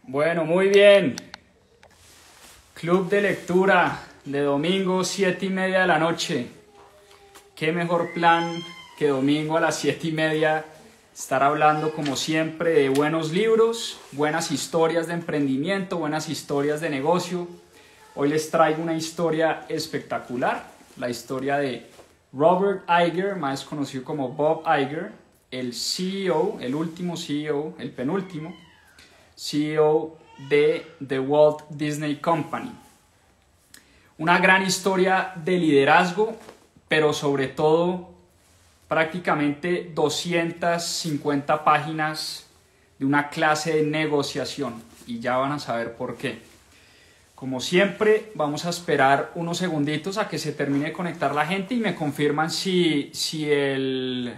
Bueno, muy bien. Club de lectura de domingo, 7:30 de la noche. Qué mejor plan que domingo a las 7:30 estar hablando como siempre de buenos libros, buenas historias de emprendimiento, buenas historias de negocio. Hoy les traigo una historia espectacular, la historia de Robert Iger, más conocido como Bob Iger, el CEO, el último CEO, el penúltimo CEO de The Walt Disney Company. Una gran historia de liderazgo, pero sobre todo prácticamente 250 páginas de una clase de negociación, y ya van a saber por qué. Como siempre, vamos a esperar unos segunditos a que se termine de conectar la gente y me confirman si el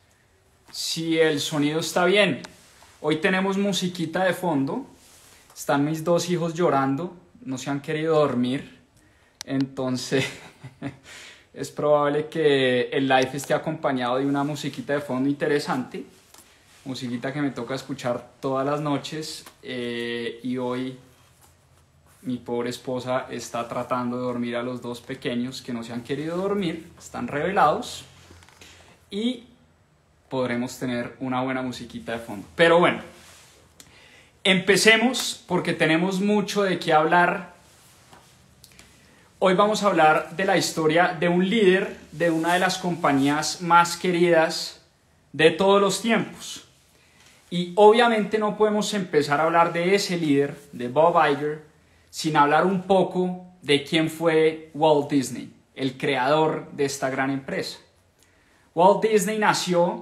sonido está bien. Hoy tenemos musiquita de fondo, están mis dos hijos llorando, no se han querido dormir, entonces es probable que el live esté acompañado de una musiquita de fondo interesante, musiquita que me toca escuchar todas las noches, y hoy mi pobre esposa está tratando de dormir a los dos pequeños que no se han querido dormir, están revelados, y podremos tener una buena musiquita de fondo. Pero bueno, empecemos porque tenemos mucho de qué hablar. Hoy vamos a hablar de la historia de un líder de una de las compañías más queridas de todos los tiempos. Y obviamente no podemos empezar a hablar de ese líder, de Bob Iger, sin hablar un poco de quién fue Walt Disney, el creador de esta gran empresa. Walt Disney nació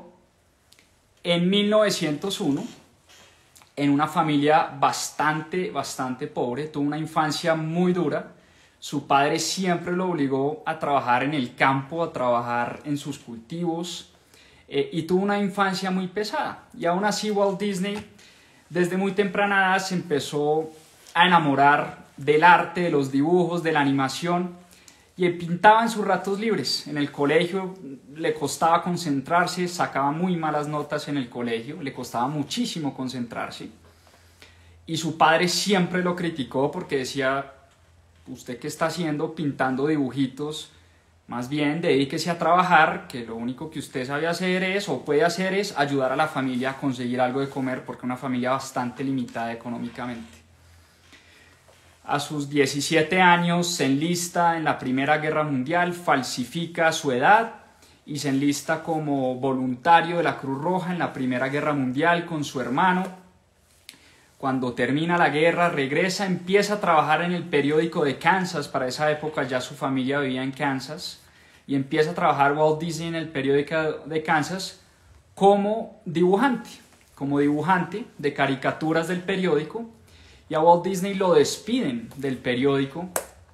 en 1901 en una familia bastante pobre, tuvo una infancia muy dura. Su padre siempre lo obligó a trabajar en el campo, a trabajar en sus cultivos, y tuvo una infancia muy pesada. Y aún así Walt Disney desde muy temprana edad se empezó a enamorar del arte, de los dibujos, de la animación, y pintaba en sus ratos libres. En el colegio le costaba concentrarse, sacaba muy malas notas en el colegio, le costaba muchísimo concentrarse. Y su padre siempre lo criticó porque decía: ¿usted qué está haciendo pintando dibujitos? Más bien dedíquese a trabajar, que lo único que usted sabe hacer es, o puede hacer, es ayudar a la familia a conseguir algo de comer, porque es una familia bastante limitada económicamente. A sus 17 años se enlista en la Primera Guerra Mundial, falsifica su edad y se enlista como voluntario de la Cruz Roja en la Primera Guerra Mundial con su hermano. Cuando termina la guerra, regresa, empieza a trabajar en el periódico de Kansas. Para esa época ya su familia vivía en Kansas, y empieza a trabajar Walt Disney en el periódico de Kansas como dibujante de caricaturas del periódico. Y a Walt Disney lo despiden del periódico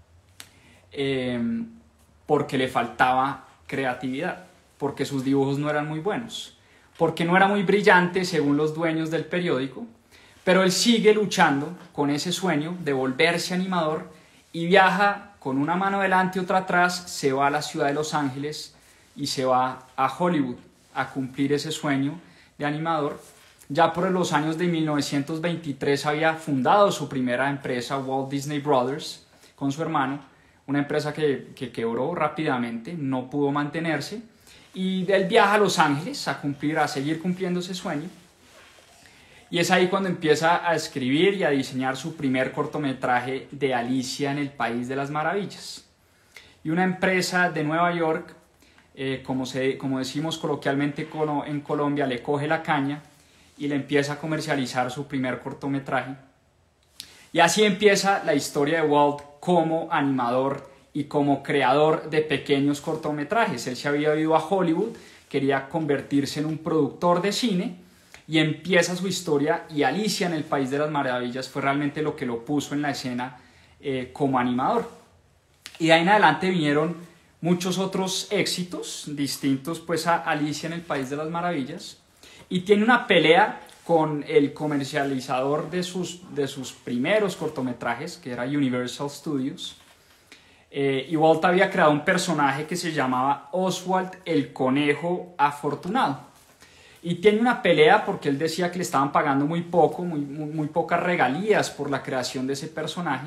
porque le faltaba creatividad, porque sus dibujos no eran muy buenos, porque no era muy brillante según los dueños del periódico. Pero él sigue luchando con ese sueño de volverse animador y viaja con una mano delante y otra atrás, se va a la ciudad de Los Ángeles y se va a Hollywood a cumplir ese sueño de animador. Ya por los años de 1923 había fundado su primera empresa, Walt Disney Brothers, con su hermano, una empresa que quebró rápidamente, no pudo mantenerse, y él viaja a Los Ángeles a seguir cumpliendo ese sueño. Y es ahí cuando empieza a escribir y a diseñar su primer cortometraje de Alicia en el País de las Maravillas. Y una empresa de Nueva York, como decimos coloquialmente en Colombia, le coge la caña y le empieza a comercializar su primer cortometraje. Y así empieza la historia de Walt como animador y como creador de pequeños cortometrajes. Él se había ido a Hollywood, quería convertirse en un productor de cine, y empieza su historia, y Alicia en el País de las Maravillas fue realmente lo que lo puso en la escena como animador. Y de ahí en adelante vinieron muchos otros éxitos distintos pues a Alicia en el País de las Maravillas, y tiene una pelea con el comercializador de sus primeros cortometrajes, que era Universal Studios. Y Walt había creado un personaje que se llamaba Oswald el Conejo Afortunado. Y tiene una pelea porque él decía que le estaban pagando muy poco, muy pocas regalías por la creación de ese personaje.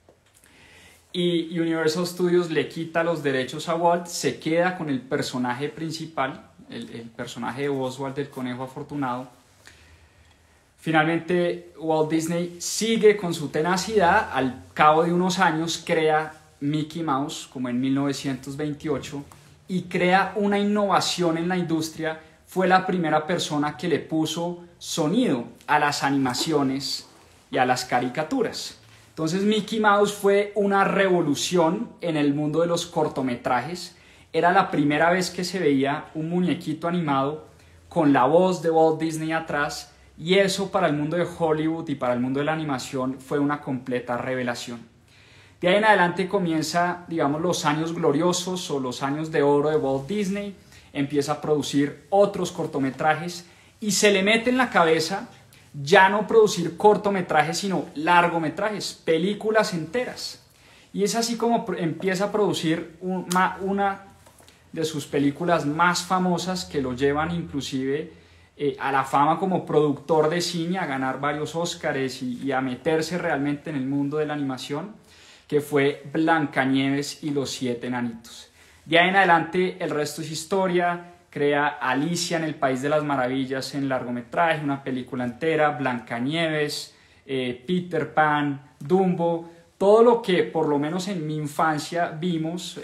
Y Universal Studios le quita los derechos a Walt, se queda con el personaje principal, el personaje de Oswald, el conejo afortunado. Finalmente Walt Disney sigue con su tenacidad, al cabo de unos años crea Mickey Mouse, como en 1928, y crea una innovación en la industria. Fue la primera persona que le puso sonido a las animaciones y a las caricaturas. Entonces Mickey Mouse fue una revolución en el mundo de los cortometrajes. Era la primera vez que se veía un muñequito animado con la voz de Walt Disney atrás, y eso para el mundo de Hollywood y para el mundo de la animación fue una completa revelación. De ahí en adelante comienza, digamos, los años gloriosos o los años de oro de Walt Disney. Empieza a producir otros cortometrajes y se le mete en la cabeza ya no producir cortometrajes, sino largometrajes, películas enteras. Y es así como empieza a producir una de sus películas más famosas, que lo llevan inclusive a la fama como productor de cine, a ganar varios Óscares y a meterse realmente en el mundo de la animación, que fue Blancanieves y los 7 enanitos. De ahí en adelante el resto es historia. Crea Alicia en el País de las Maravillas en largometraje, una película entera, Blancanieves, Peter Pan, Dumbo, todo lo que por lo menos en mi infancia vimos,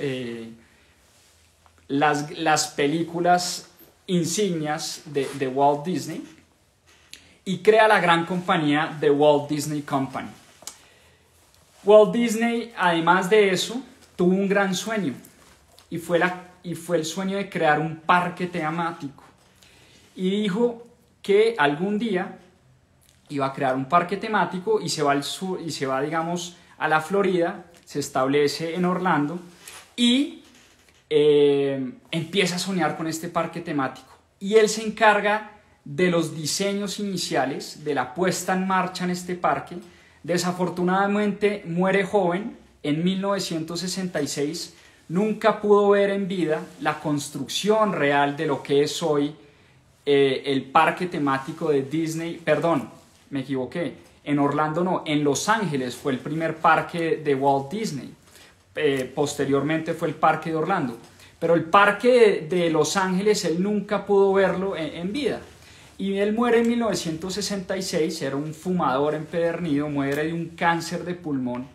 las películas insignias de Walt Disney, y crea la gran compañía de Walt Disney Company. Walt Disney, además de eso, tuvo un gran sueño, y fue el sueño de crear un parque temático. Y dijo que algún día iba a crear un parque temático y se va al sur, y se va, digamos, a la Florida, se establece en Orlando y empieza a soñar con este parque temático. Y él se encarga de los diseños iniciales, de la puesta en marcha en este parque. Desafortunadamente muere joven en 1966. Nunca pudo ver en vida la construcción real de lo que es hoy el parque temático de Disney. Perdón, me equivoqué. En Orlando no, en Los Ángeles fue el primer parque de Walt Disney. Posteriormente fue el parque de Orlando. Pero el parque de Los Ángeles él nunca pudo verlo en vida. Y él muere en 1966, era un fumador empedernido, muere de un cáncer de pulmón.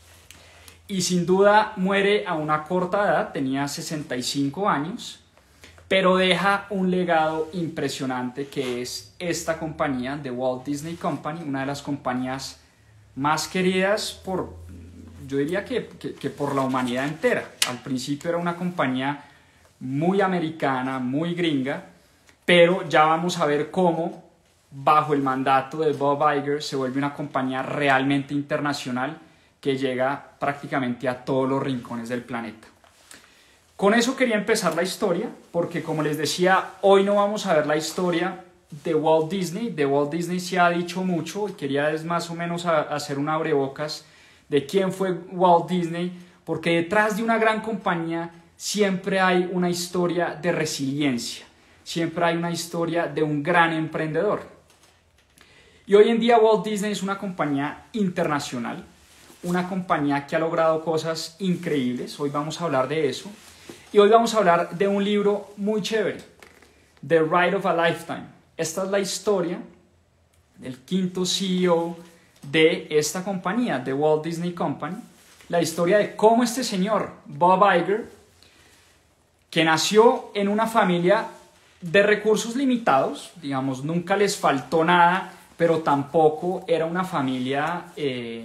Y sin duda muere a una corta edad, tenía 65 años, pero deja un legado impresionante, que es esta compañía de Walt Disney Company, una de las compañías más queridas yo diría que por la humanidad entera. Al principio era una compañía muy americana, muy gringa, pero ya vamos a ver cómo bajo el mandato de Bob Iger se vuelve una compañía realmente internacional que llega prácticamente a todos los rincones del planeta. Con eso quería empezar la historia, porque como les decía, hoy no vamos a ver la historia de Walt Disney. De Walt Disney se ha dicho mucho y quería más o menos hacer un abrebocas de quién fue Walt Disney, porque detrás de una gran compañía siempre hay una historia de resiliencia, siempre hay una historia de un gran emprendedor. Y hoy en día Walt Disney es una compañía internacional, una compañía que ha logrado cosas increíbles. Hoy vamos a hablar de eso. Y hoy vamos a hablar de un libro muy chévere, The Ride of a Lifetime. Esta es la historia del quinto CEO de esta compañía, de Walt Disney Company. La historia de cómo este señor, Bob Iger, que nació en una familia de recursos limitados, digamos, nunca les faltó nada, pero tampoco era una familia de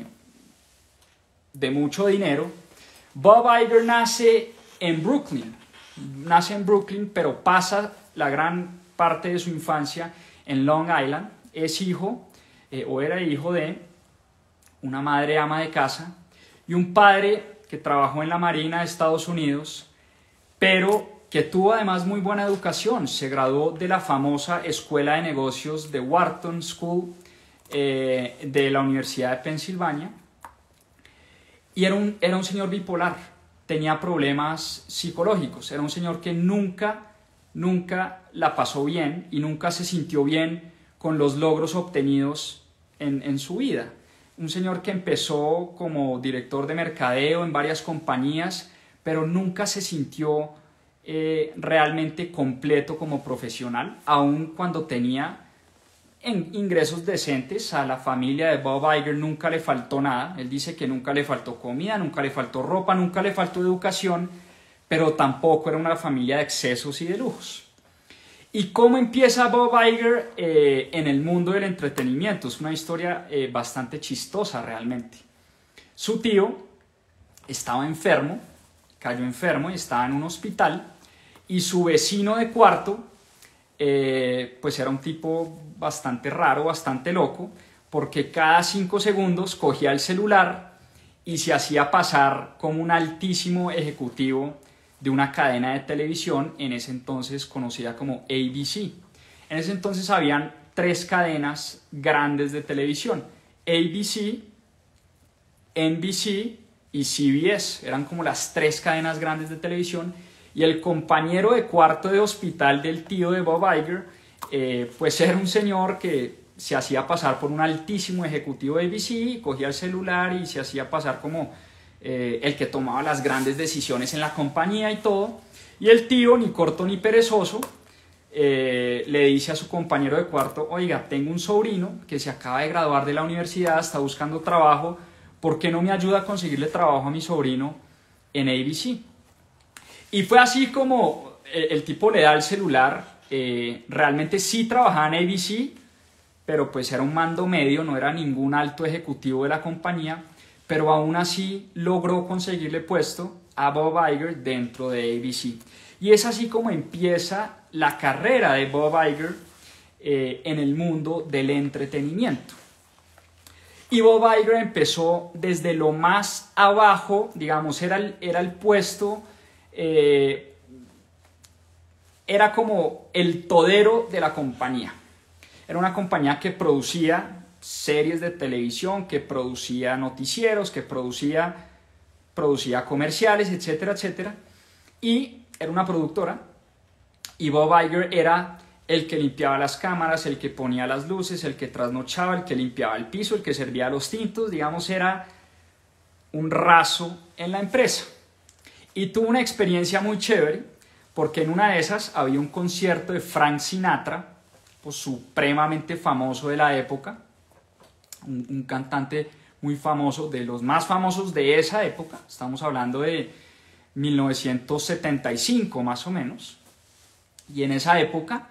mucho dinero. Bob Iger nace en Brooklyn, pero pasa la gran parte de su infancia en Long Island. Es hijo, o era hijo de una madre ama de casa y un padre que trabajó en la Marina de Estados Unidos, pero que tuvo además muy buena educación. Se graduó de la famosa Escuela de Negocios de Wharton School de la Universidad de Pensilvania, y era un señor bipolar, tenía problemas psicológicos, era un señor que nunca nunca la pasó bien y nunca se sintió bien con los logros obtenidos en su vida. Un señor que empezó como director de mercadeo en varias compañías, pero nunca se sintió realmente completo como profesional, aun cuando tenía ingresos decentes. A la familia de Bob Iger nunca le faltó nada. Él dice que nunca le faltó comida, nunca le faltó ropa, nunca le faltó educación, pero tampoco era una familia de excesos y de lujos. ¿Y cómo empieza Bob Iger en el mundo del entretenimiento? Es una historia bastante chistosa realmente. Su tío estaba enfermo, cayó enfermo y estaba en un hospital, y su vecino de cuarto pues era un tipo bastante raro, bastante loco, porque cada 5 segundos cogía el celular y se hacía pasar como un altísimo ejecutivo de una cadena de televisión, en ese entonces conocida como ABC. En ese entonces habían 3 cadenas grandes de televisión: ABC, NBC y CBS. Eran como las 3 cadenas grandes de televisión, y el compañero de cuarto de hospital del tío de Bob Iger pues era un señor que se hacía pasar por un altísimo ejecutivo de ABC, cogía el celular y se hacía pasar como el que tomaba las grandes decisiones en la compañía y todo. Y el tío, ni corto ni perezoso, le dice a su compañero de cuarto: oiga, tengo un sobrino que se acaba de graduar de la universidad, está buscando trabajo, ¿por qué no me ayuda a conseguirle trabajo a mi sobrino en ABC? Y fue así como el tipo le da el celular. Realmente sí trabajaba en ABC, pero pues era un mando medio, no era ningún alto ejecutivo de la compañía, pero aún así logró conseguirle puesto a Bob Iger dentro de ABC. Y es así como empieza la carrera de Bob Iger en el mundo del entretenimiento. Y Bob Iger empezó desde lo más abajo, digamos, era el puesto, era como el todero de la compañía. Era una compañía que producía series de televisión, que producía noticieros, que producía comerciales, etcétera, etcétera. Y era una productora, y Bob Iger era el que limpiaba las cámaras, el que ponía las luces, el que trasnochaba, el que limpiaba el piso, el que servía los tintos. Digamos, era un raso en la empresa. Y tuvo una experiencia muy chévere, porque en una de esas había un concierto de Frank Sinatra, pues supremamente famoso de la época, un cantante muy famoso, de los más famosos de esa época. Estamos hablando de 1975 más o menos. Y en esa época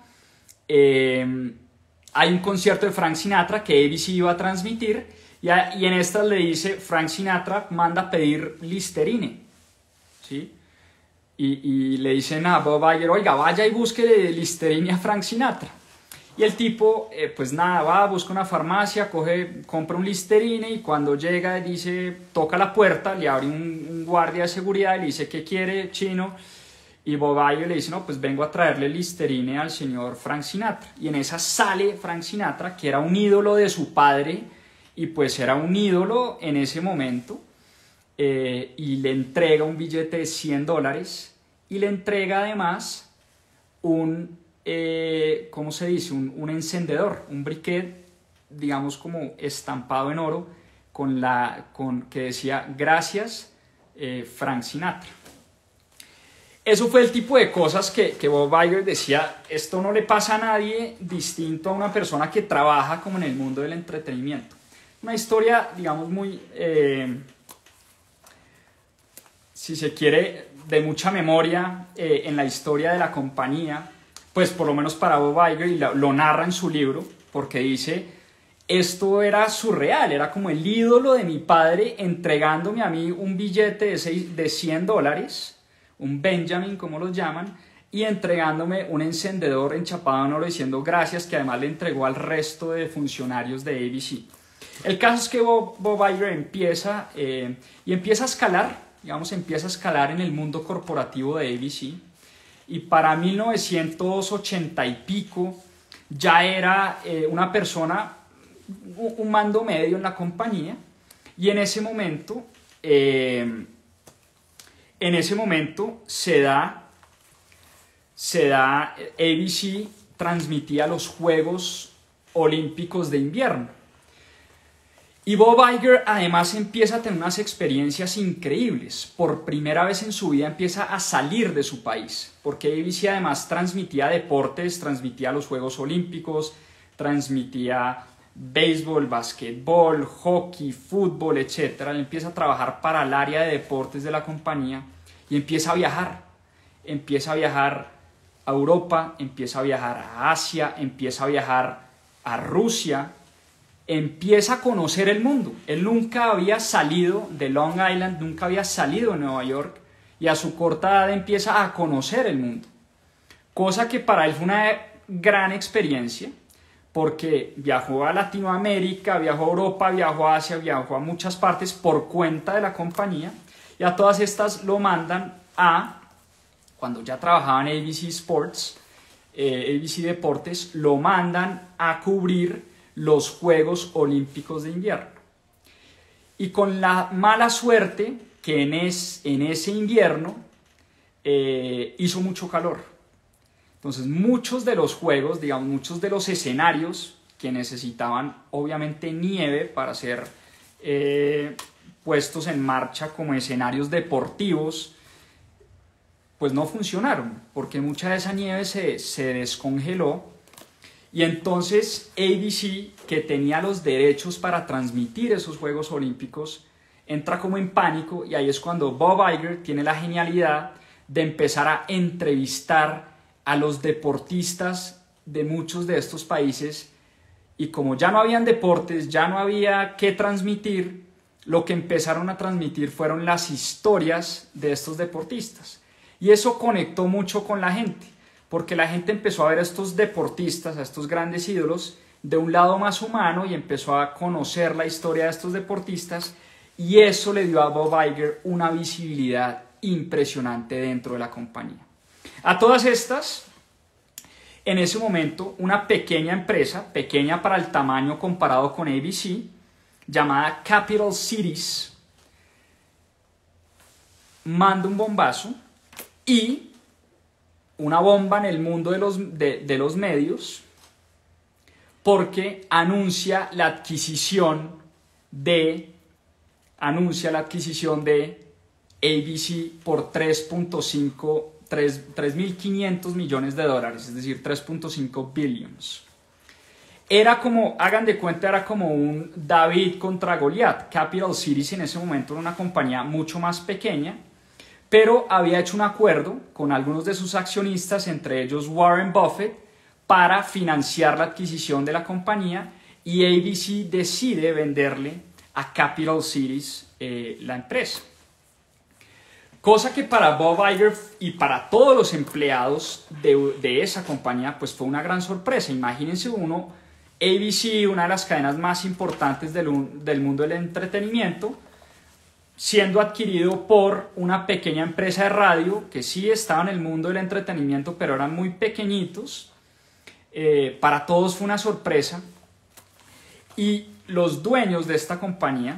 hay un concierto de Frank Sinatra que ABC iba a transmitir, y en estas le dice: Frank Sinatra manda pedir Listerine, ¿sí? Y le dicen a Bob Iger: oiga, vaya y búsquele Listerine a Frank Sinatra. Y el tipo, pues nada, va, busca una farmacia, compra un Listerine, y cuando llega dice, toca la puerta, le abre un guardia de seguridad y le dice: ¿qué quiere, chino? Y Bob Iger le dice: no, pues vengo a traerle Listerine al señor Frank Sinatra. Y en esa sale Frank Sinatra, que era un ídolo de su padre, y pues era un ídolo en ese momento, y le entrega un billete de $100, y le entrega además ¿cómo se dice? Un encendedor, un briquet, digamos, como estampado en oro, que decía: gracias, Frank Sinatra. Eso fue el tipo de cosas que Bob Iger decía: esto no le pasa a nadie distinto a una persona que trabaja como en el mundo del entretenimiento. Una historia, digamos, muy, si se quiere, de mucha memoria en la historia de la compañía, pues por lo menos para Bob Iger, y lo narra en su libro, porque dice: esto era surreal, era como el ídolo de mi padre entregándome a mí un billete de $100, un Benjamin, como los llaman, y entregándome un encendedor enchapado en oro diciendo gracias, que además le entregó al resto de funcionarios de ABC. El caso es que Bob Iger empieza a escalar, digamos, empieza a escalar en el mundo corporativo de ABC, y para 1980 y pico ya era una persona, un mando medio en la compañía, y en ese momento se da ABC transmitía los Juegos Olímpicos de Invierno. Y Bob Iger además empieza a tener unas experiencias increíbles. Por primera vez en su vida empieza a salir de su país, porque ABC además transmitía deportes, transmitía los Juegos Olímpicos, transmitía béisbol, basquetbol, hockey, fútbol, etc. Él empieza a trabajar para el área de deportes de la compañía y empieza a viajar. Empieza a viajar a Europa, empieza a viajar a Asia, empieza a viajar a Rusia, empieza a conocer el mundo. Él nunca había salido de Long Island, nunca había salido de Nueva York, y a su corta edad empieza a conocer el mundo. Cosa que para él fue una gran experiencia, porque viajó a Latinoamérica, viajó a Europa, viajó a Asia, viajó a muchas partes por cuenta de la compañía, y a todas estas lo mandan cuando ya trabajaba en ABC Sports, ABC Deportes, lo mandan a cubrir los Juegos Olímpicos de Invierno. Y con la mala suerte que en ese invierno hizo mucho calor. Entonces muchos de los juegos, digamos, muchos de los escenarios que necesitaban obviamente nieve para ser puestos en marcha como escenarios deportivos, pues no funcionaron, porque mucha de esa nieve se descongeló. Y entonces ABC, que tenía los derechos para transmitir esos Juegos Olímpicos, entra como en pánico, y ahí es cuando Bob Iger tiene la genialidad de empezar a entrevistar a los deportistas de muchos de estos países, y como ya no habían deportes, ya no había qué transmitir, lo que empezaron a transmitir fueron las historias de estos deportistas. Y eso conectó mucho con la gente, porque la gente empezó a ver a estos deportistas, a estos grandes ídolos, de un lado más humano, y empezó a conocer la historia de estos deportistas, y eso le dio a Bob Iger una visibilidad impresionante dentro de la compañía. A todas estas, en ese momento, una pequeña empresa, pequeña para el tamaño comparado con ABC, llamada Capital Cities, manda un bombazo, y una bomba en el mundo de los medios, porque anuncia la adquisición de ABC por 3.500 millones de dólares, es decir, 3.5 billions. Era como, hagan de cuenta, era como un David contra Goliat. Capital Cities en ese momento era una compañía mucho más pequeña, pero había hecho un acuerdo con algunos de sus accionistas, entre ellos Warren Buffett, para financiar la adquisición de la compañía, y ABC decide venderle a Capital Cities la empresa. Cosa que para Bob Iger y para todos los empleados de esa compañía pues fue una gran sorpresa. Imagínense ABC, una de las cadenas más importantes del mundo del entretenimiento, siendo adquirido por una pequeña empresa de radio que sí estaba en el mundo del entretenimiento, pero eran muy pequeñitos. Para todos fue una sorpresa, y los dueños de esta compañía,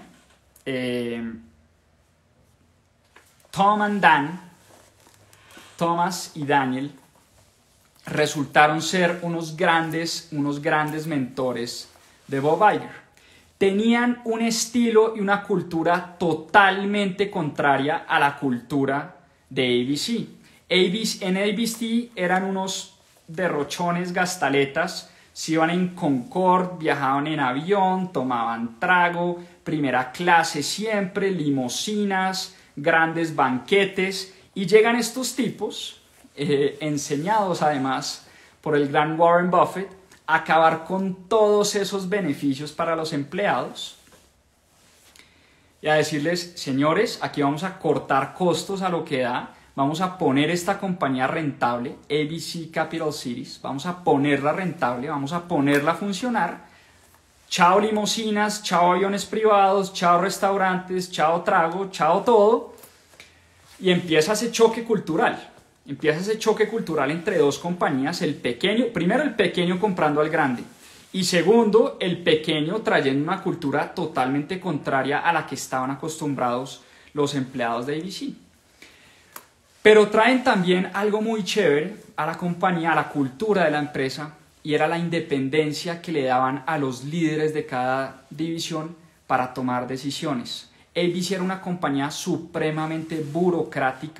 Thomas y Daniel, resultaron ser unos grandes mentores de Bob Iger. Tenían un estilo y una cultura totalmente contraria a la cultura de ABC. En ABC eran unos derrochones gastaletas, se iban en Concorde, viajaban en avión, tomaban trago, primera clase siempre, limusinas, grandes banquetes, y llegan estos tipos, enseñados además por el gran Warren Buffett, a acabar con todos esos beneficios para los empleados y a decirles: señores, aquí vamos a cortar costos a lo que da, vamos a poner esta compañía rentable, ABC Capital Cities, vamos a ponerla rentable, vamos a ponerla a funcionar. Chao limusinas, chao aviones privados, chao restaurantes, chao trago, chao todo. Y empieza ese choque cultural. Empieza ese choque cultural entre dos compañías. Primero el pequeño comprando al grande. Y segundo, el pequeño trayendo una cultura totalmente contraria a la que estaban acostumbrados los empleados de ABC. Pero traen también algo muy chévere, a la compañía, a la cultura de la empresa, y era la independencia que le daban a los líderes de cada división para tomar decisiones. ABC era una compañía supremamente burocrática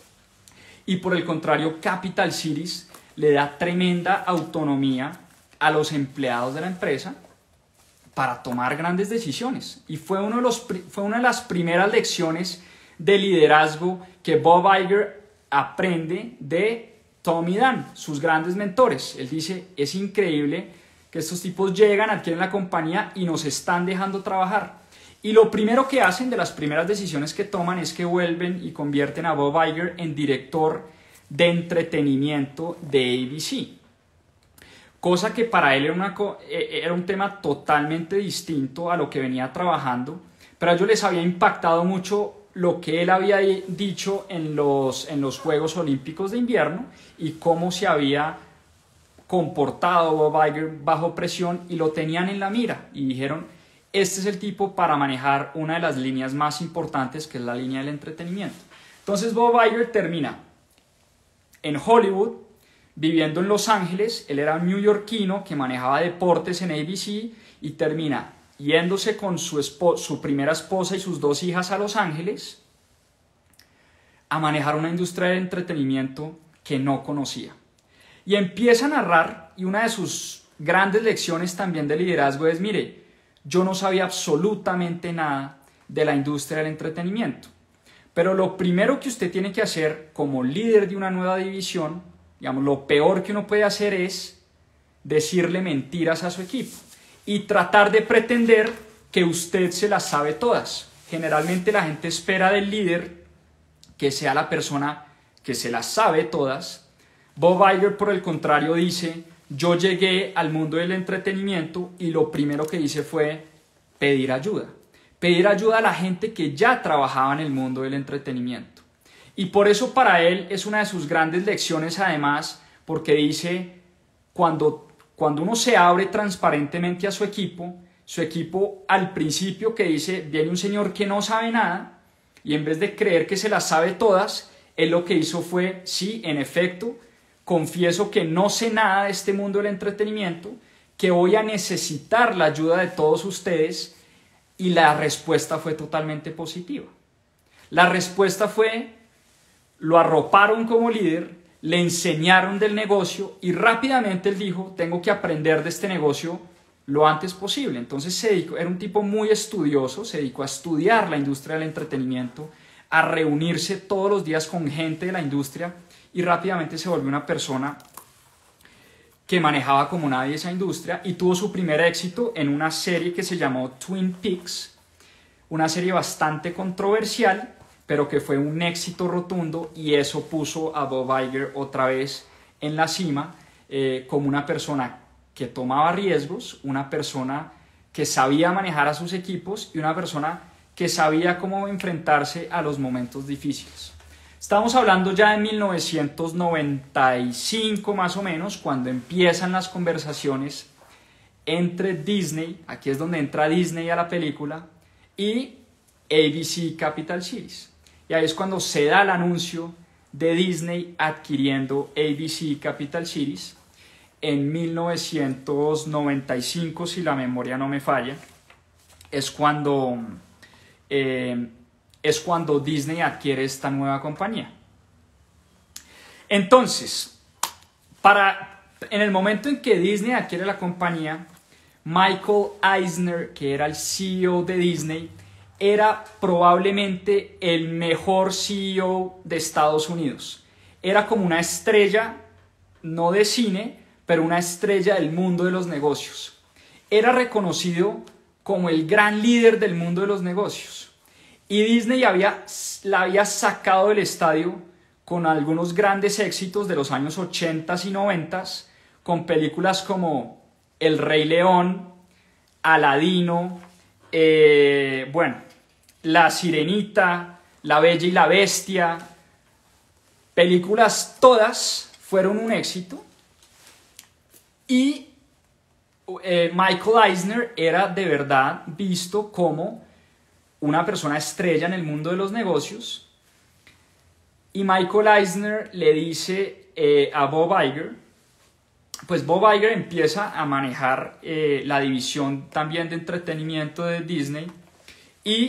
y por el contrario Capital Cities le da tremenda autonomía a los empleados de la empresa para tomar grandes decisiones. Y fue una de las primeras lecciones de liderazgo que Bob Iger aprende de Tom y Dan, sus grandes mentores. Él dice, es increíble que estos tipos llegan, adquieren la compañía y nos están dejando trabajar. Y lo primero que hacen, de las primeras decisiones que toman, es que vuelven y convierten a Bob Iger en director de entretenimiento de ABC. Cosa que para él era un tema totalmente distinto a lo que venía trabajando, pero a ellos les había impactado mucho lo que él había dicho en los Juegos Olímpicos de Invierno y cómo se había comportado Bob Iger bajo presión, y lo tenían en la mira y dijeron, este es el tipo para manejar una de las líneas más importantes, que es la línea del entretenimiento. Entonces Bob Iger termina en Hollywood, viviendo en Los Ángeles. Él era un neoyorquino que manejaba deportes en ABC y termina yéndose con su primera esposa y sus 2 hijas a Los Ángeles a manejar una industria de entretenimiento que no conocía. Y empieza a narrar, y una de sus grandes lecciones también de liderazgo es, mire, yo no sabía absolutamente nada de la industria del entretenimiento, pero lo primero que usted tiene que hacer como líder de una nueva división, digamos, lo peor que uno puede hacer es decirle mentiras a su equipo y tratar de pretender que usted se las sabe todas. Generalmente la gente espera del líder que sea la persona que se las sabe todas. Bob Iger, por el contrario, dice, yo llegué al mundo del entretenimiento y lo primero que hice fue pedir ayuda. Pedir ayuda a la gente que ya trabajaba en el mundo del entretenimiento. Y por eso para él es una de sus grandes lecciones, además, porque dice, cuando uno se abre transparentemente a su equipo al principio que dice, viene un señor que no sabe nada, y en vez de creer que se las sabe todas, él lo que hizo fue, sí, en efecto, confieso que no sé nada de este mundo del entretenimiento, que voy a necesitar la ayuda de todos ustedes, y la respuesta fue totalmente positiva. La respuesta fue, lo arroparon como líder, le enseñaron del negocio y rápidamente él dijo, tengo que aprender de este negocio lo antes posible. Entonces era un tipo muy estudioso, se dedicó a estudiar la industria del entretenimiento, a reunirse todos los días con gente de la industria y rápidamente se volvió una persona que manejaba como nadie esa industria y tuvo su primer éxito en una serie que se llamó Twin Peaks, una serie bastante controversial, pero que fue un éxito rotundo, y eso puso a Bob Iger otra vez en la cima como una persona que tomaba riesgos, una persona que sabía manejar a sus equipos y una persona que sabía cómo enfrentarse a los momentos difíciles. Estamos hablando ya de 1995 más o menos, cuando empiezan las conversaciones entre Disney, aquí es donde entra Disney a la película, y ABC Capital Cities. Y ahí es cuando se da el anuncio de Disney adquiriendo ABC Capital Cities en 1995, si la memoria no me falla. Es cuando Disney adquiere esta nueva compañía. Entonces, en el momento en que Disney adquiere la compañía, Michael Eisner, que era el CEO de Disney, era probablemente el mejor CEO de Estados Unidos. Era como una estrella, no de cine, pero una estrella del mundo de los negocios. Era reconocido como el gran líder del mundo de los negocios. Y Disney la había sacado del estadio con algunos grandes éxitos de los años 80 y 90, con películas como El Rey León, Aladino, La Sirenita, La Bella y la Bestia. Películas todas fueron un éxito. Y Michael Eisner era de verdad visto como una persona estrella en el mundo de los negocios. Y Michael Eisner le dice a Bob Iger, pues Bob Iger empieza a manejar la división también de entretenimiento de Disney, y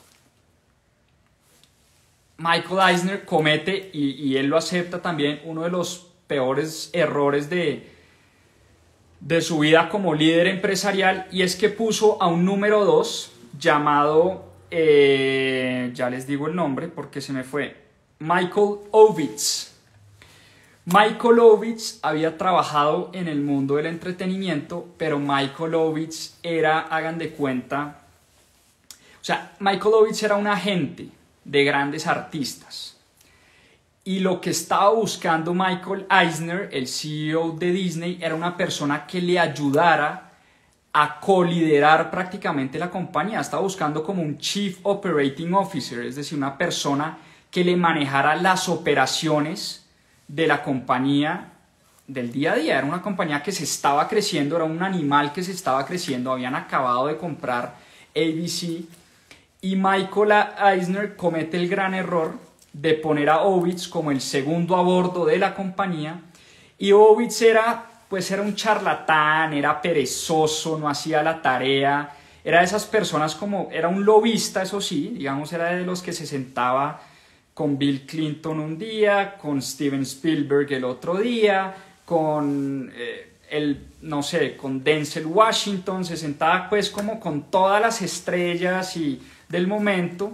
Michael Eisner comete, y él lo acepta también, uno de los peores errores de su vida como líder empresarial, y es que puso a un número 2 llamado, ya les digo el nombre porque se me fue, Michael Ovitz. Michael Ovitz había trabajado en el mundo del entretenimiento, pero Michael Ovitz era, hagan de cuenta, o sea, Michael Ovitz era un agente de grandes artistas. Y lo que estaba buscando Michael Eisner, el CEO de Disney, era una persona que le ayudara a coliderar prácticamente la compañía. Estaba buscando como un Chief Operating Officer, es decir, una persona que le manejara las operaciones de la compañía del día a día. Era una compañía que se estaba creciendo, era un animal que se estaba creciendo, habían acabado de comprar ABC, y Michael Eisner comete el gran error de poner a Ovitz como el segundo a bordo de la compañía, y Ovitz era un charlatán, era perezoso, no hacía la tarea, era de esas personas como, era un lobista, eso sí, digamos, era de los que se sentaba con Bill Clinton un día, con Steven Spielberg el otro día, con con Denzel Washington, se sentaba pues como con todas las estrellas del momento,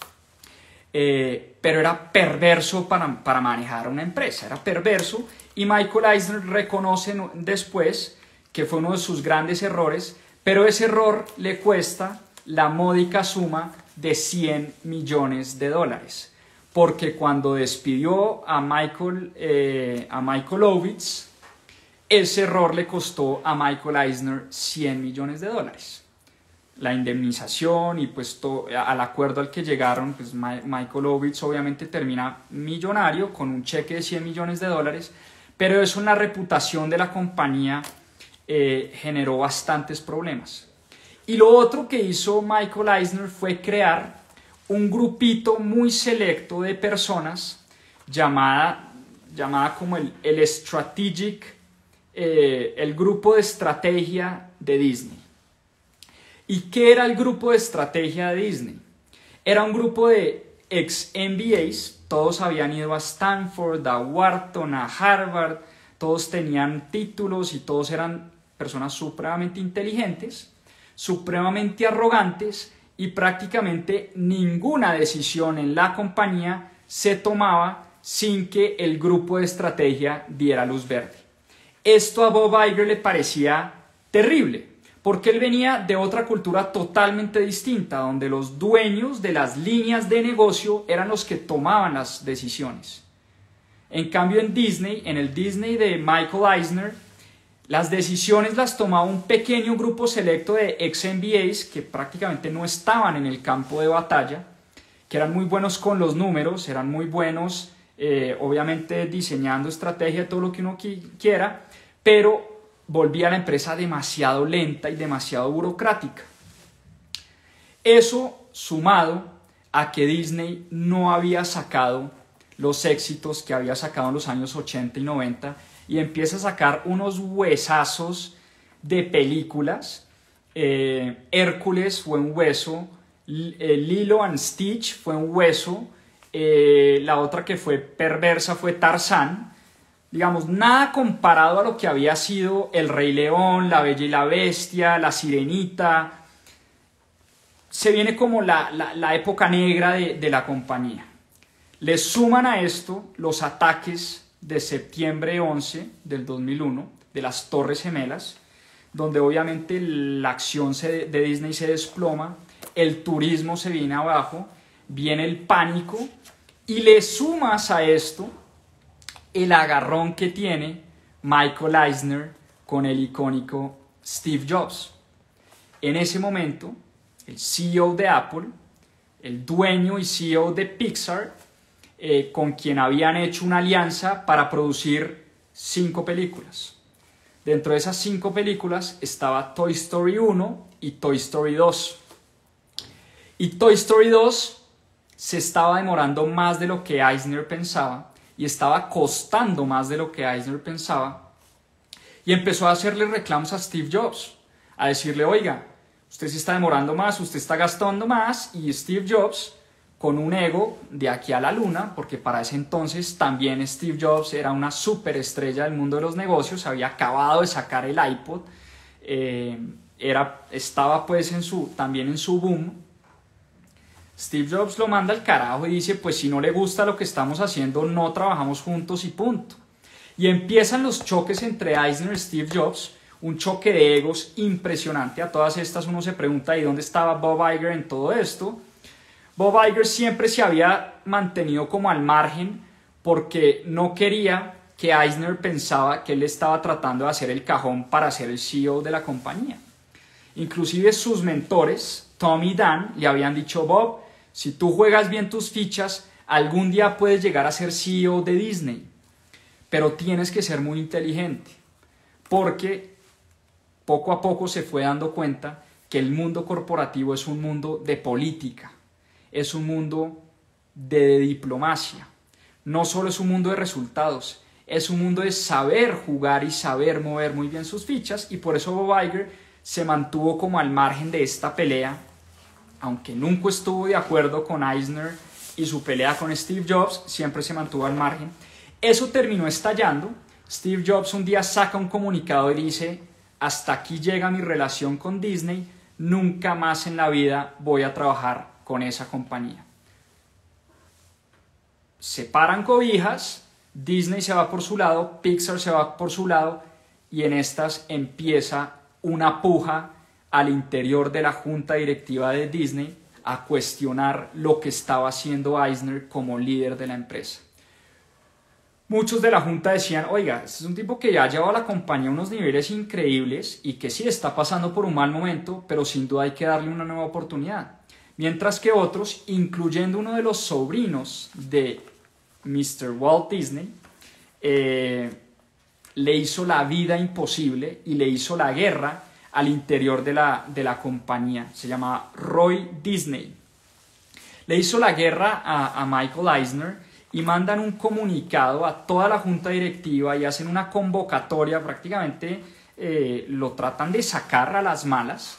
pero era perverso para manejar una empresa, era perverso, y Michael Eisner reconoce después que fue uno de sus grandes errores, pero ese error le cuesta la módica suma de $100 millones, porque cuando despidió a Michael Ovitz, ese error le costó a Michael Eisner $100 millones. La indemnización y pues al acuerdo al que llegaron, pues Michael Ovitz obviamente termina millonario con un cheque de $100 millones, pero eso en la reputación de la compañía generó bastantes problemas. Y lo otro que hizo Michael Eisner fue crear un grupito muy selecto de personas llamada como el Strategic, el grupo de estrategia de Disney. ¿Y qué era el grupo de estrategia de Disney? Era un grupo de ex MBAs, todos habían ido a Stanford, a Wharton, a Harvard, todos tenían títulos y todos eran personas supremamente inteligentes, supremamente arrogantes, y prácticamente ninguna decisión en la compañía se tomaba sin que el grupo de estrategia diera luz verde. Esto a Bob Iger le parecía terrible, porque él venía de otra cultura totalmente distinta, donde los dueños de las líneas de negocio eran los que tomaban las decisiones. En cambio en Disney, en el Disney de Michael Eisner, las decisiones las tomaba un pequeño grupo selecto de ex-MBAs que prácticamente no estaban en el campo de batalla, que eran muy buenos con los números, eran muy buenos obviamente diseñando estrategia, todo lo que uno quiera, pero volvía la empresa demasiado lenta y demasiado burocrática. Eso sumado a que Disney no había sacado los éxitos que había sacado en los años 80 y 90 y empieza a sacar unos huesazos de películas. Hércules fue un hueso, Lilo and Stitch fue un hueso, la otra que fue perversa fue Tarzán. Digamos, nada comparado a lo que había sido El Rey León, La Bella y la Bestia, La Sirenita. Se viene como la época negra de la compañía. Le suman a esto los ataques de septiembre 11 del 2001, de las Torres Gemelas, donde obviamente la acción de Disney se desploma, el turismo se viene abajo, viene el pánico, y le sumas a esto el agarrón que tiene Michael Eisner con el icónico Steve Jobs. En ese momento, el CEO de Apple, el dueño y CEO de Pixar, con quien habían hecho una alianza para producir 5 películas. Dentro de esas 5 películas estaba Toy Story 1 y Toy Story 2. Y Toy Story 2 se estaba demorando más de lo que Eisner pensaba, y estaba costando más de lo que Eisner pensaba. Y empezó a hacerle reclamos a Steve Jobs, a decirle, oiga, usted se está demorando más, usted está gastando más. Y Steve Jobs, con un ego de aquí a la luna, porque para ese entonces también Steve Jobs era una superestrella del mundo de los negocios, había acabado de sacar el iPod, estaba pues también en su boom. Steve Jobs lo manda al carajo y dice, pues si no le gusta lo que estamos haciendo, no trabajamos juntos y punto. Y empiezan los choques entre Eisner y Steve Jobs, un choque de egos impresionante. A todas estas uno se pregunta, ¿y dónde estaba Bob Iger en todo esto? Bob Iger siempre se había mantenido como al margen porque no quería que Eisner pensaba que él estaba tratando de hacer el cajón para ser el CEO de la compañía. Inclusive sus mentores, Tom y Dan, le habían dicho, Bob, si tú juegas bien tus fichas, algún día puedes llegar a ser CEO de Disney, pero tienes que ser muy inteligente, porque poco a poco se fue dando cuenta que el mundo corporativo es un mundo de política, es un mundo de diplomacia, no solo es un mundo de resultados, es un mundo de saber jugar y saber mover muy bien sus fichas, y por eso Bob Iger se mantuvo como al margen de esta pelea, aunque nunca estuvo de acuerdo con Eisner y su pelea con Steve Jobs, siempre se mantuvo al margen. Eso terminó estallando. Steve Jobs un día saca un comunicado y dice, hasta aquí llega mi relación con Disney, nunca más en la vida voy a trabajar con esa compañía. Separan cobijas, Disney se va por su lado, Pixar se va por su lado, y en estas empieza una puja al interior de la junta directiva de Disney a cuestionar lo que estaba haciendo Eisner como líder de la empresa. Muchos de la junta decían, oiga, este es un tipo que ya ha llevado a la compañía a unos niveles increíbles y que sí está pasando por un mal momento, pero sin duda hay que darle una nueva oportunidad. Mientras que otros, incluyendo uno de los sobrinos de Mr. Walt Disney, le hizo la vida imposible y le hizo la guerra al interior de la compañía. Se llamaba Roy Disney. Le hizo la guerra a Michael Eisner y mandan un comunicado a toda la junta directiva y hacen una convocatoria, prácticamente lo tratan de sacar a las malas,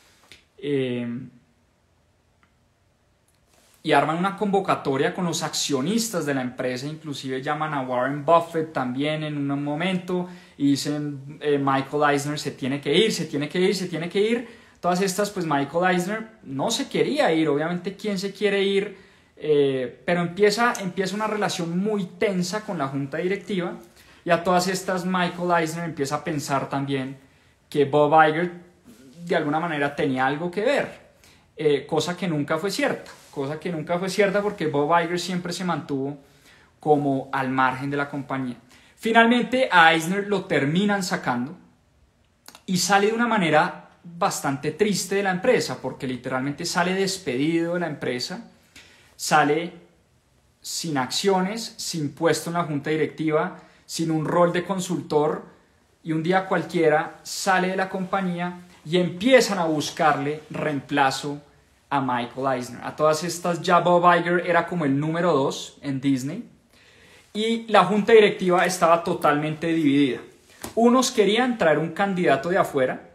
y arman una convocatoria con los accionistas de la empresa, inclusive llaman a Warren Buffett también en un momento y dicen, Michael Eisner se tiene que ir, se tiene que ir, se tiene que ir. Todas estas, pues Michael Eisner no se quería ir, obviamente quién se quiere ir, pero empieza una relación muy tensa con la junta directiva, y a todas estas Michael Eisner empieza a pensar también que Bob Iger de alguna manera tenía algo que ver, cosa que nunca fue cierta. Porque Bob Iger siempre se mantuvo como al margen de la compañía. Finalmente a Eisner lo terminan sacando y sale de una manera bastante triste de la empresa, porque literalmente sale despedido de la empresa, sale sin acciones, sin puesto en la junta directiva, sin un rol de consultor, y un día cualquiera sale de la compañía y empiezan a buscarle reemplazo a Michael Eisner. A todas estas ya Bob Iger era como el número 2 en Disney y la junta directiva estaba totalmente dividida. Unos querían traer un candidato de afuera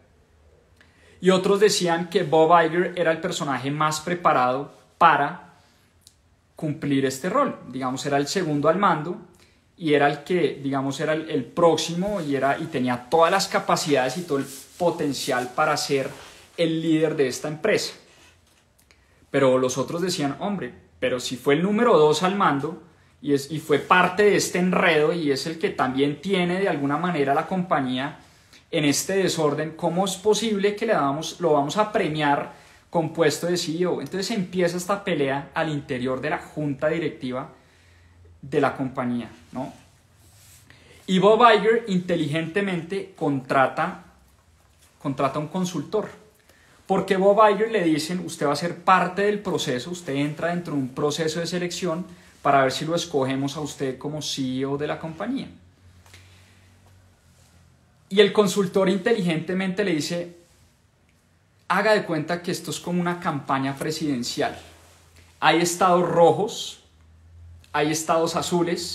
y otros decían que Bob Iger era el personaje más preparado para cumplir este rol. Digamos, era el segundo al mando y era el que, digamos, era el próximo y tenía todas las capacidades y todo el potencial para ser el líder de esta empresa. Pero los otros decían, hombre, pero si fue el número 2 al mando y fue parte de este enredo y es el que también tiene de alguna manera la compañía en este desorden, ¿cómo es posible que lo vamos a premiar con puesto de CEO? Entonces empieza esta pelea al interior de la junta directiva de la compañía, ¿no? Y Bob Iger inteligentemente contrata un consultor. Porque Bob Iger le dicen, usted va a ser parte del proceso, usted entra dentro de un proceso de selección para ver si lo escogemos a usted como CEO de la compañía. Y el consultor inteligentemente le dice, haga de cuenta que esto es como una campaña presidencial. Hay estados rojos, hay estados azules,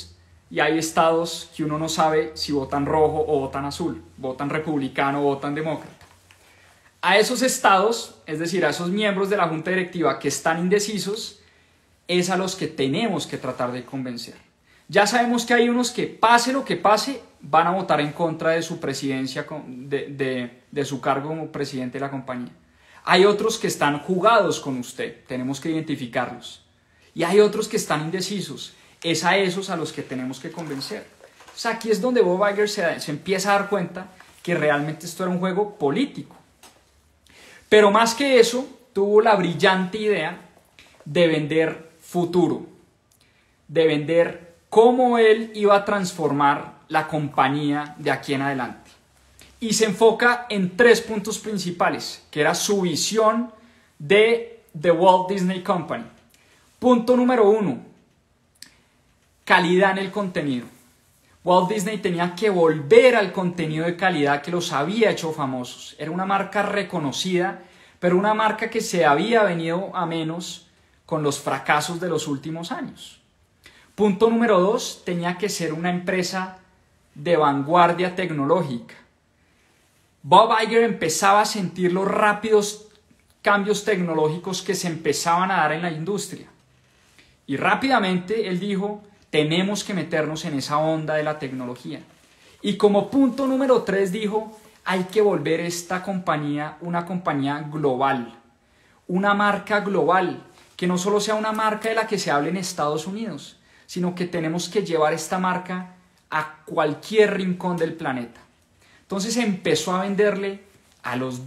y hay estados que uno no sabe si votan rojo o votan azul, votan republicano o votan demócrata. A esos estados, es decir, a esos miembros de la junta directiva que están indecisos, es a los que tenemos que tratar de convencer. Ya sabemos que hay unos que, pase lo que pase, van a votar en contra de su presidencia, de su cargo como presidente de la compañía. Hay otros que están jugados con usted, tenemos que identificarlos. Y hay otros que están indecisos, es a esos a los que tenemos que convencer. O sea, aquí es donde Bob Iger se empieza a dar cuenta que realmente esto era un juego político. Pero más que eso, tuvo la brillante idea de vender futuro, de vender cómo él iba a transformar la compañía de aquí en adelante. Y se enfoca en 3 puntos principales, que era su visión de The Walt Disney Company. Punto número 1, calidad en el contenido. Walt Disney tenía que volver al contenido de calidad que los había hecho famosos. Era una marca reconocida, pero una marca que se había venido a menos con los fracasos de los últimos años. Punto número 2, tenía que ser una empresa de vanguardia tecnológica. Bob Iger empezaba a sentir los rápidos cambios tecnológicos que se empezaban a dar en la industria. Y rápidamente él dijo, tenemos que meternos en esa onda de la tecnología. Y como punto número 3 dijo, hay que volver esta compañía una compañía global, una marca global, que no solo sea una marca de la que se hable en Estados Unidos, sino que tenemos que llevar esta marca a cualquier rincón del planeta. Entonces empezó a venderle a los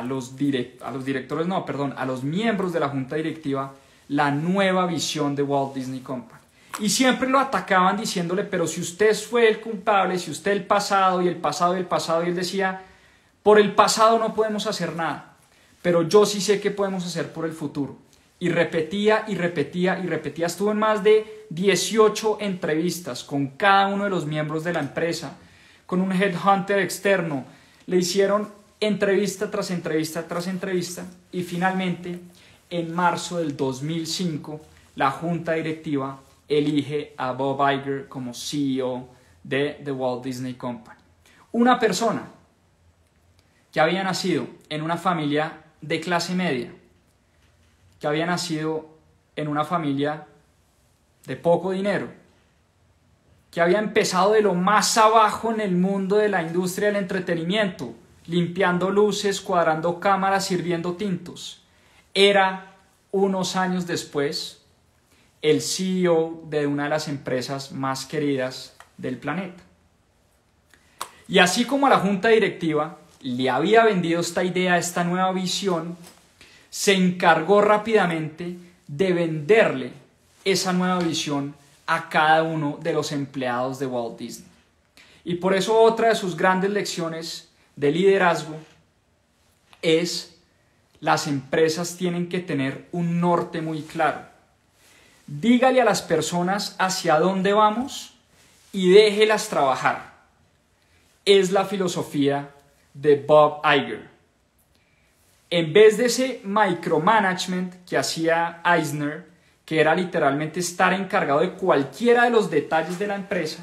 miembros de la junta directiva la nueva visión de Walt Disney Company. Y siempre lo atacaban diciéndole, pero si usted fue el culpable, si usted el pasado y el pasado y el pasado, y él decía, por el pasado no podemos hacer nada, pero yo sí sé qué podemos hacer por el futuro. Y repetía y repetía y repetía. Estuvo en más de 18 entrevistas con cada uno de los miembros de la empresa, con un headhunter externo. Le hicieron entrevista tras entrevista tras entrevista y finalmente, en marzo del 2005, la junta directiva elige a Bob Iger como CEO de The Walt Disney Company. Una persona que había nacido en una familia de clase media, que había nacido en una familia de poco dinero, que había empezado de lo más abajo en el mundo de la industria del entretenimiento, limpiando luces, cuadrando cámaras, sirviendo tintos. Era, unos años después, el CEO de una de las empresas más queridas del planeta. Y así como a la junta directiva le había vendido esta idea, esta nueva visión, se encargó rápidamente de venderle esa nueva visión a cada uno de los empleados de Walt Disney. Y por eso otra de sus grandes lecciones de liderazgo es: las empresas tienen que tener un norte muy claro. Dígale a las personas hacia dónde vamos y déjelas trabajar. Es la filosofía de Bob Iger. En vez de ese micromanagement que hacía Eisner, que era literalmente estar encargado de cualquiera de los detalles de la empresa,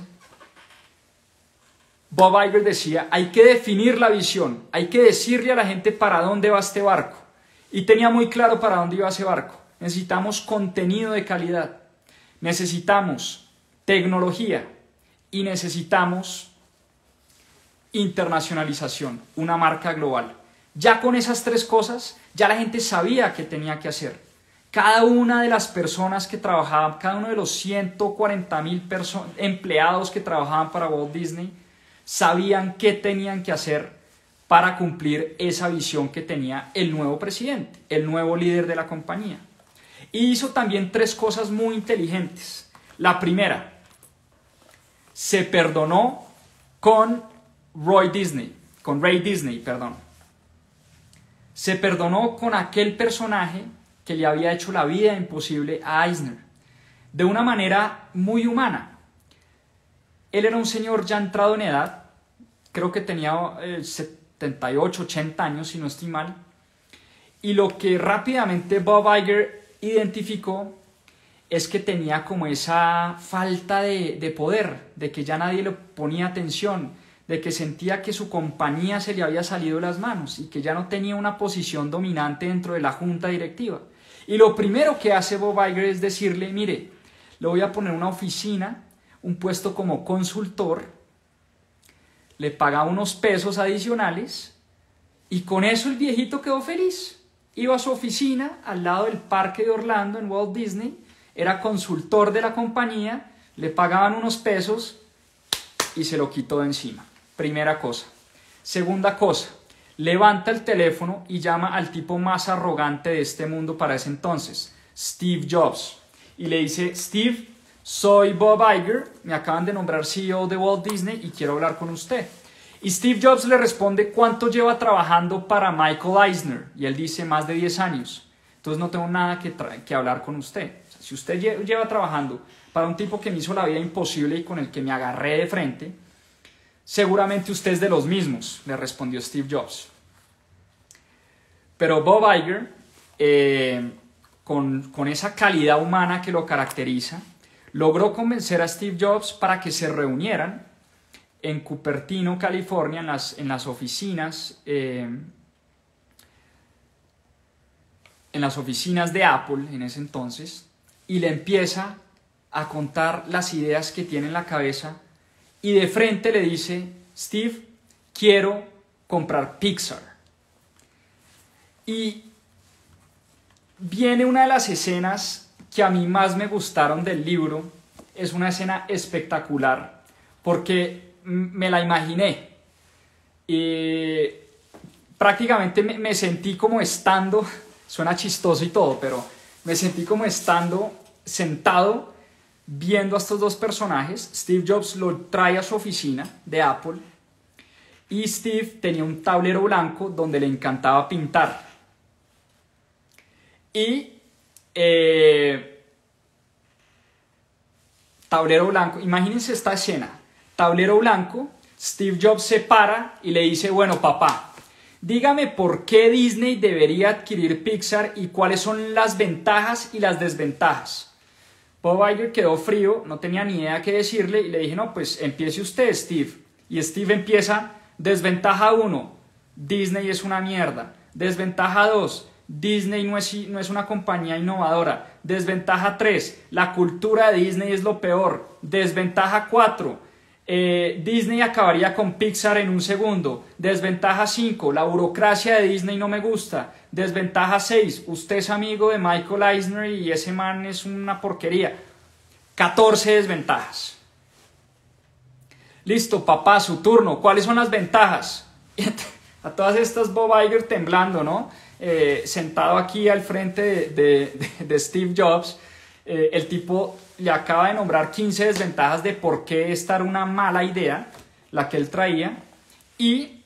Bob Iger decía, hay que definir la visión, hay que decirle a la gente para dónde va este barco. Y tenía muy claro para dónde iba ese barco. Necesitamos contenido de calidad, necesitamos tecnología y necesitamos internacionalización, una marca global. Ya con esas 3 cosas, ya la gente sabía qué tenía que hacer. Cada una de las personas que trabajaban, cada uno de los 140,000 empleados que trabajaban para Walt Disney, sabían qué tenían que hacer para cumplir esa visión que tenía el nuevo presidente, el nuevo líder de la compañía. Y hizo también 3 cosas muy inteligentes. La primera, se perdonó con Ray Disney. Se perdonó con aquel personaje que le había hecho la vida imposible a Eisner, de una manera muy humana. Él era un señor ya entrado en edad, creo que tenía 78, 80 años, si no estoy mal, y lo que rápidamente Bob Iger identificó es que tenía como esa falta de poder, de que ya nadie le ponía atención, de que sentía que su compañía se le había salido de las manos y que ya no tenía una posición dominante dentro de la junta directiva. Y lo primero que hace Bob Iger es decirle, mire, le voy a poner una oficina, un puesto como consultor, le paga unos pesos adicionales y con eso el viejito quedó feliz. Iba a su oficina al lado del parque de Orlando en Walt Disney, era consultor de la compañía, le pagaban unos pesos y se lo quitó de encima. Primera cosa. Segunda cosa, levanta el teléfono y llama al tipo más arrogante de este mundo para ese entonces, Steve Jobs. Y le dice, Steve, soy Bob Iger, me acaban de nombrar CEO de Walt Disney y quiero hablar con usted. Y Steve Jobs le responde, ¿cuánto lleva trabajando para Michael Eisner? Y él dice, más de 10 años. Entonces no tengo nada que hablar con usted. O sea, si usted lleva trabajando para un tipo que me hizo la vida imposible y con el que me agarré de frente, seguramente usted es de los mismos, le respondió Steve Jobs. Pero Bob Iger, con esa calidad humana que lo caracteriza, logró convencer a Steve Jobs para que se reunieran en Cupertino, California, en las oficinas de Apple en ese entonces, y le empieza a contar las ideas que tiene en la cabeza y de frente le dice, Steve, quiero comprar Pixar. Y viene una de las escenas que a mí más me gustaron del libro. Es una escena espectacular porque me la imaginé y prácticamente me sentí como estando, suena chistoso y todo, pero me sentí como estando sentado viendo a estos dos personajes. Steve Jobs lo trae a su oficina de Apple y Steve tenía un tablero blanco donde le encantaba pintar. Y tablero blanco, imagínense esta escena, tablero blanco, Steve Jobs se para y le dice, bueno papá, dígame por qué Disney debería adquirir Pixar y cuáles son las ventajas y las desventajas. Bob Iger quedó frío, no tenía ni idea qué decirle y le dije, no, pues empiece usted, Steve. Y Steve empieza, desventaja 1, Disney es una mierda. Desventaja 2, Disney no es una compañía innovadora. Desventaja 3, la cultura de Disney es lo peor. Desventaja 4, Disney acabaría con Pixar en un segundo. Desventaja 5, la burocracia de Disney no me gusta. Desventaja 6, usted es amigo de Michael Eisner y ese man es una porquería. 14 desventajas. Listo, papá, su turno. ¿Cuáles son las ventajas? A todas estas Bob Iger temblando, ¿no? Sentado aquí al frente de Steve Jobs. El tipo le acaba de nombrar 15 desventajas de por qué esta era una mala idea, la que él traía, y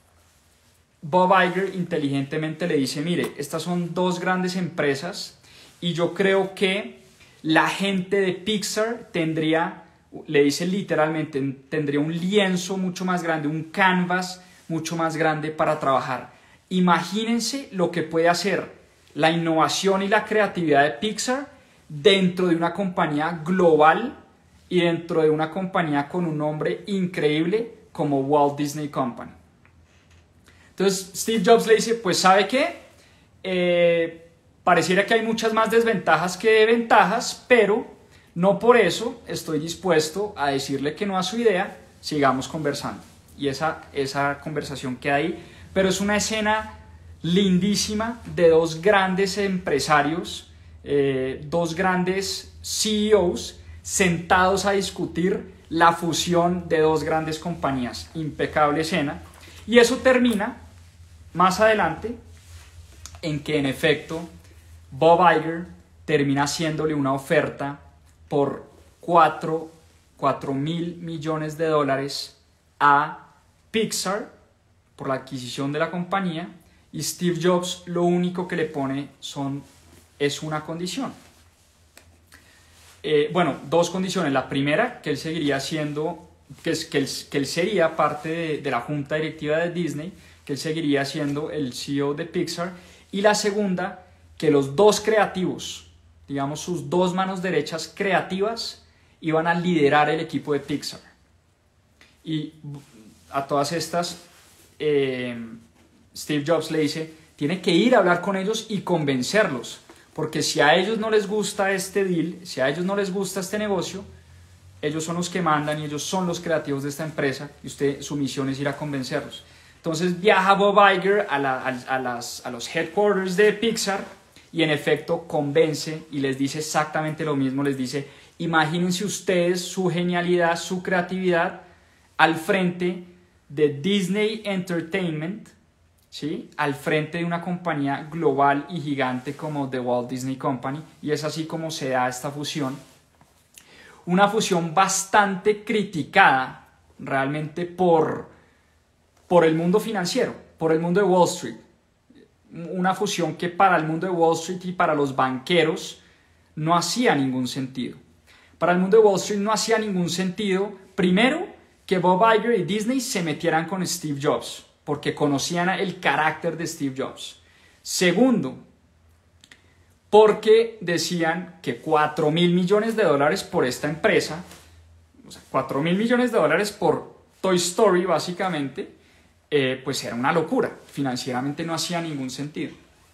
Bob Iger inteligentemente le dice, mire, estas son dos grandes empresas y yo creo que la gente de Pixar tendría, le dice literalmente, tendría un lienzo mucho más grande, un canvas mucho más grande para trabajar. Imagínense lo que puede hacer la innovación y la creatividad de Pixar dentro de una compañía global y dentro de una compañía con un nombre increíble como Walt Disney Company. Entonces Steve Jobs le dice, pues ¿sabe qué? Pareciera que hay muchas más desventajas que ventajas, pero no por eso estoy dispuesto a decirle que no a su idea, sigamos conversando. Y esa conversación queda ahí, pero es una escena lindísima de dos grandes empresarios, dos grandes CEOs sentados a discutir la fusión de dos grandes compañías. Impecable escena. Y eso termina más adelante en que en efecto Bob Iger termina haciéndole una oferta por 4.000 millones de dólares a Pixar por la adquisición de la compañía, y Steve Jobs lo único que le pone es una condición. Bueno, dos condiciones. La primera, que él seguiría siendo, que él sería parte de la junta directiva de Disney, que él seguiría siendo el CEO de Pixar. Y la segunda, que los dos creativos digamos sus dos manos derechas creativas, iban a liderar el equipo de Pixar. Y a todas estas, Steve Jobs le dice, tiene que ir a hablar con ellos y convencerlos, porque si a ellos no les gusta este deal, si a ellos no les gusta este negocio, ellos son los que mandan y ellos son los creativos de esta empresa y su misión es ir a convencerlos. Entonces viaja Bob Iger a los headquarters de Pixar y en efecto convence y les dice exactamente lo mismo. Les dice, imagínense ustedes su genialidad, su creatividad al frente de Disney Entertainment, ¿sí? Al frente de una compañía global y gigante como The Walt Disney Company, y es así como se da esta fusión. Una fusión bastante criticada realmente por el mundo financiero, por el mundo de Wall Street. Una fusión que para el mundo de Wall Street y para los banqueros no hacía ningún sentido. Para el mundo de Wall Street no hacía ningún sentido, primero, que Bob Iger y Disney se metieran con Steve Jobs, porque conocían el carácter de Steve Jobs. Segundo, porque decían que $4.000 millones por esta empresa, o sea, $4.000 millones por Toy Story básicamente, pues era una locura, financieramente no hacía ningún sentido.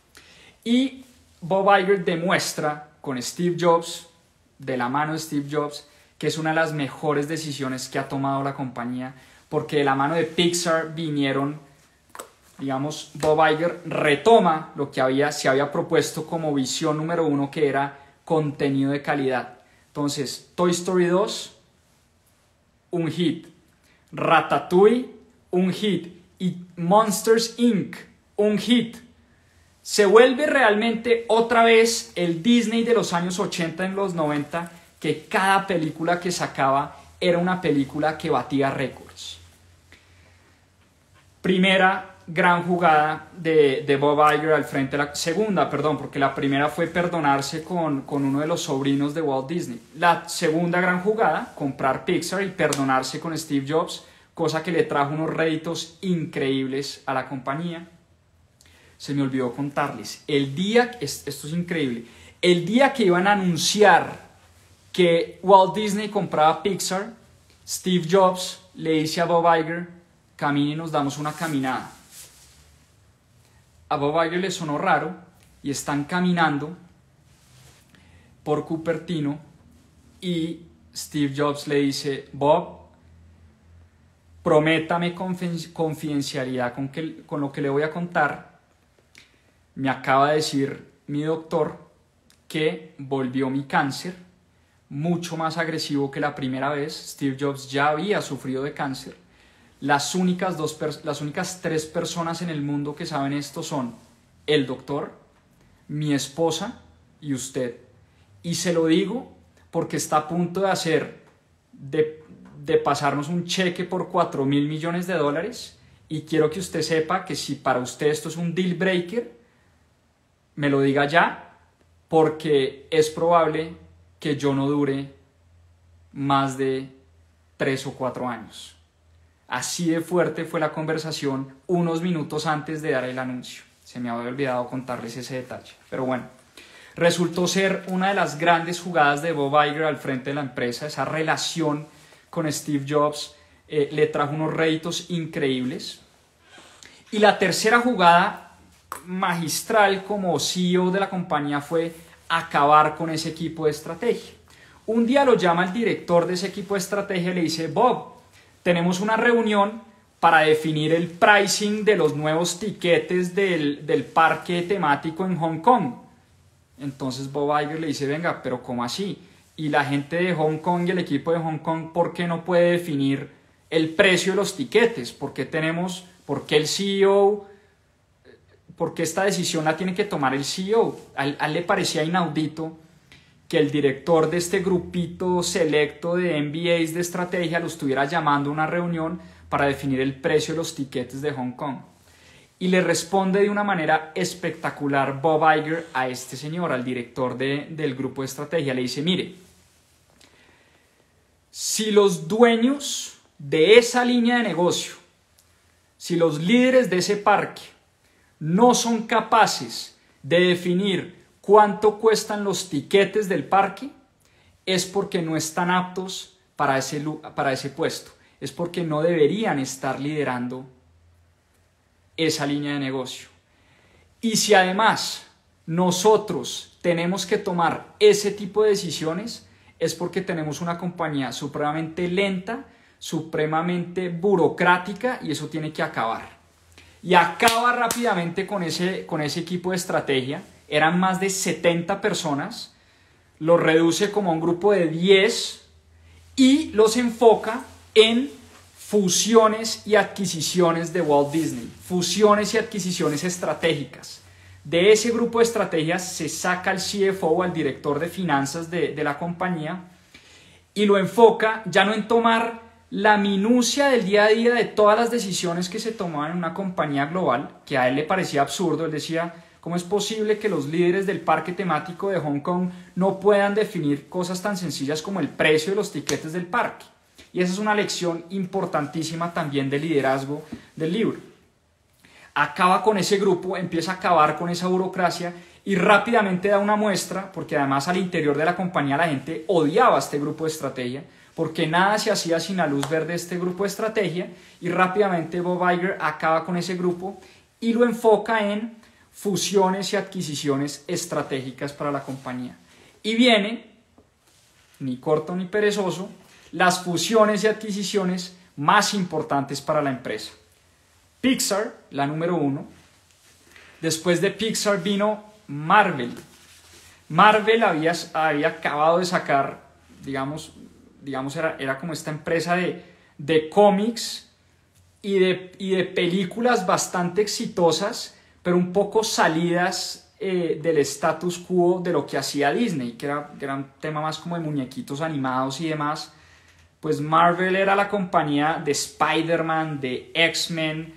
Y Bob Iger demuestra con Steve Jobs, de la mano de Steve Jobs, que es una de las mejores decisiones que ha tomado la compañía, porque de la mano de Pixar vinieron, digamos, Bob Iger retoma lo que se había propuesto como visión número 1, que era contenido de calidad. Entonces, Toy Story 2, un hit. Ratatouille, un hit. Y Monsters, Inc., un hit. Se vuelve realmente otra vez el Disney de los años 80 en los 90, que cada película que sacaba era una película que batía récords. Primera gran jugada de Bob Iger al frente de la segunda, porque la primera fue perdonarse con uno de los sobrinos de Walt Disney. La segunda gran jugada, comprar Pixar y perdonarse con Steve Jobs, cosa que le trajo unos réditos increíbles a la compañía. Se me olvidó contarles, esto es increíble, el día que iban a anunciar que Walt Disney compraba Pixar, Steve Jobs le dice a Bob Iger, camine y nos damos una caminada. A Bob Iger le sonó raro y están caminando por Cupertino y Steve Jobs le dice, Bob, prométame confidencialidad con lo que le voy a contar. Me acaba de decir mi doctor que volvió mi cáncer, mucho más agresivo que la primera vez. Steve Jobs ya había sufrido de cáncer. Las únicas 3 personas en el mundo que saben esto son el doctor, mi esposa y usted. Y se lo digo porque está a punto de pasarnos un cheque por $4.000 millones y quiero que usted sepa que si para usted esto es un deal breaker, me lo diga ya, porque es probable que yo no dure más de 3 o 4 años. Así de fuerte fue la conversación unos minutos antes de dar el anuncio. Se me había olvidado contarles ese detalle. Pero bueno, resultó ser una de las grandes jugadas de Bob Iger al frente de la empresa. Esa relación con Steve Jobs le trajo unos réditos increíbles. Y la tercera jugada magistral como CEO de la compañía fue acabar con ese equipo de estrategia. Un día lo llama el director de ese equipo de estrategia y le dice, Bob, tenemos una reunión para definir el pricing de los nuevos tiquetes del parque temático en Hong Kong. Entonces Bob Iger le dice, venga, pero ¿cómo así? Y la gente de Hong Kong y el equipo de Hong Kong, ¿por qué no puede definir el precio de los tiquetes? ¿Por qué el CEO, por qué esta decisión la tiene que tomar el CEO? A él le parecía inaudito que el director de este grupito selecto de MBAs de estrategia lo estuviera llamando a una reunión para definir el precio de los tiquetes de Hong Kong. Y le responde de una manera espectacular Bob Iger a este señor, al director del grupo de estrategia. Le dice, mire, si los dueños de esa línea de negocio, si los líderes de ese parque no son capaces de definir cuánto cuestan los tiquetes del parque, es porque no están aptos para ese puesto. Es porque no deberían estar liderando esa línea de negocio. Y si además nosotros tenemos que tomar ese tipo de decisiones, es porque tenemos una compañía supremamente lenta, supremamente burocrática, y eso tiene que acabar. Y acaba rápidamente con ese equipo de estrategia. Eran más de 70 personas, los reduce como a un grupo de 10 y los enfoca en fusiones y adquisiciones de Walt Disney, fusiones y adquisiciones estratégicas. De ese grupo de estrategias se saca al CFO, al director de finanzas de la compañía, y lo enfoca ya no en tomar la minucia del día a día de todas las decisiones que se tomaban en una compañía global, que a él le parecía absurdo. Él decía, ¿cómo es posible que los líderes del parque temático de Hong Kong no puedan definir cosas tan sencillas como el precio de los tiquetes del parque? Y esa es una lección importantísima también de liderazgo del libro. Acaba con ese grupo, empieza a acabar con esa burocracia y rápidamente da una muestra, porque además al interior de la compañía la gente odiaba a este grupo de estrategia, porque nada se hacía sin la luz verde de este grupo de estrategia, y rápidamente Bob Iger acaba con ese grupo y lo enfoca en fusiones y adquisiciones estratégicas para la compañía. Y viene, ni corto ni perezoso, las fusiones y adquisiciones más importantes para la empresa. Pixar, la número 1. Después de Pixar vino Marvel. Marvel había acabado de sacar, digamos era como esta empresa de cómics y de películas bastante exitosas, pero un poco salidas del status quo de lo que hacía Disney, que era un tema más como de muñequitos animados y demás. Pues Marvel era la compañía de Spider-Man, de X-Men,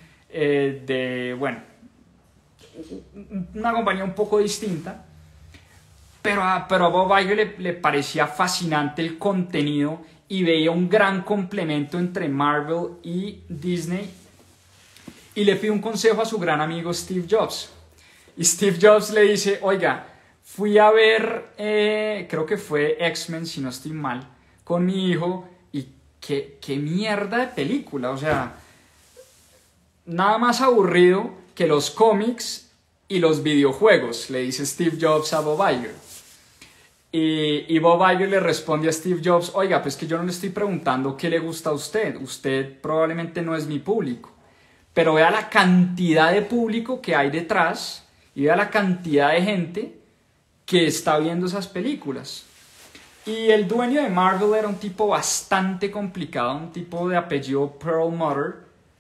una compañía un poco distinta, pero a Bob Iger le parecía fascinante el contenido y veía un gran complemento entre Marvel y Disney, y le pide un consejo a su gran amigo Steve Jobs. Y Steve Jobs le dice, oiga, fui a ver, creo que fue X-Men, si no estoy mal, con mi hijo, y qué mierda de película, o sea, nada más aburrido que los cómics y los videojuegos, le dice Steve Jobs a Bob Iger. Y Bob Iger le responde a Steve Jobs, oiga, pues que yo no le estoy preguntando qué le gusta a usted probablemente no es mi público, pero vea la cantidad de público que hay detrás y vea la cantidad de gente que está viendo esas películas. Y el dueño de Marvel era un tipo bastante complicado, un tipo de apellido Perlmutter.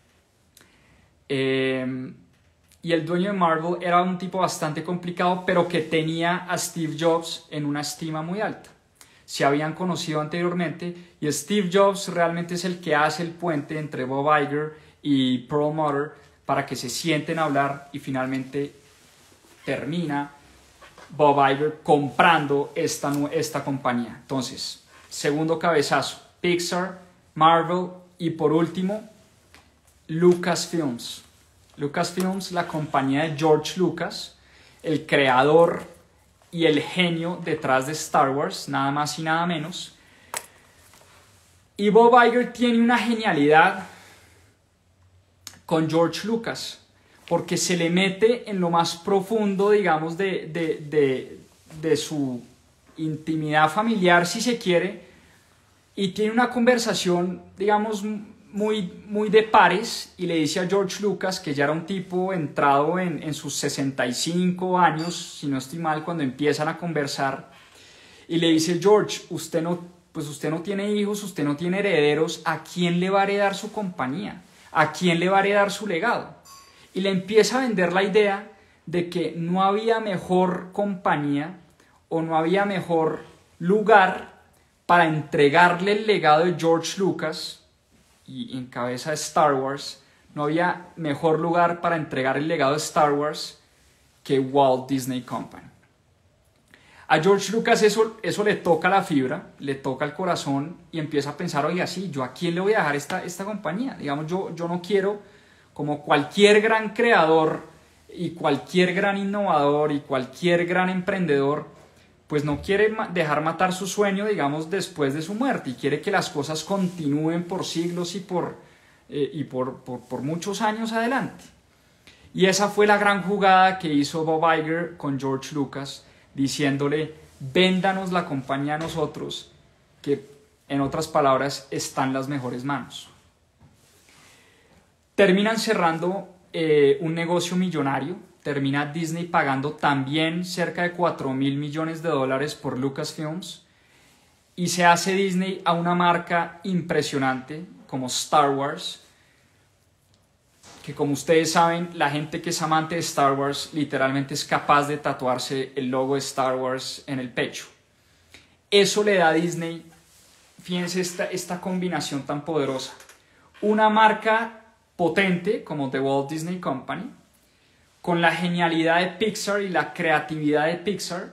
Y el dueño de Marvel era un tipo bastante complicado, pero que tenía a Steve Jobs en una estima muy alta. Se habían conocido anteriormente y Steve Jobs realmente es el que hace el puente entre Bob Iger y Perlmutter para que se sienten a hablar, y finalmente termina Bob Iger comprando esta compañía. Entonces, segundo cabezazo, Pixar, Marvel y por último, Lucasfilms. Lucasfilms, la compañía de George Lucas, el creador y el genio detrás de Star Wars, nada más y nada menos. Y Bob Iger tiene una genialidad con George Lucas, porque se le mete en lo más profundo, digamos, de su intimidad familiar, si se quiere, y tiene una conversación, digamos, muy de pares, y le dice a George Lucas, que ya era un tipo entrado en sus 65 años, si no estoy mal, cuando empiezan a conversar, y le dice, George, usted no tiene hijos, usted no tiene herederos, ¿a quién le va a heredar su compañía? ¿A quién le va a heredar su legado? Y le empieza a vender la idea de que no había mejor compañía o no había mejor lugar para entregarle el legado de George Lucas, y en cabeza de Star Wars, no había mejor lugar para entregar el legado de Star Wars que Walt Disney Company. A George Lucas eso le toca la fibra, le toca el corazón, y empieza a pensar, oiga, sí, ¿yo a quién le voy a dejar esta compañía? Digamos, yo no quiero, como cualquier gran creador y cualquier gran innovador y cualquier gran emprendedor pues no quiere dejar matar su sueño, digamos, después de su muerte, y quiere que las cosas continúen por siglos y por muchos años adelante. Y esa fue la gran jugada que hizo Bob Iger con George Lucas, diciéndole: véndanos la compañía a nosotros, que en otras palabras está en las mejores manos. Terminan cerrando un negocio millonario. Termina Disney pagando también cerca de $4.000 millones por Lucasfilms, y se hace Disney a una marca impresionante como Star Wars, que como ustedes saben, la gente que es amante de Star Wars literalmente es capaz de tatuarse el logo de Star Wars en el pecho. Eso le da a Disney, fíjense esta combinación tan poderosa, una marca potente como The Walt Disney Company, con la genialidad de Pixar y la creatividad de Pixar,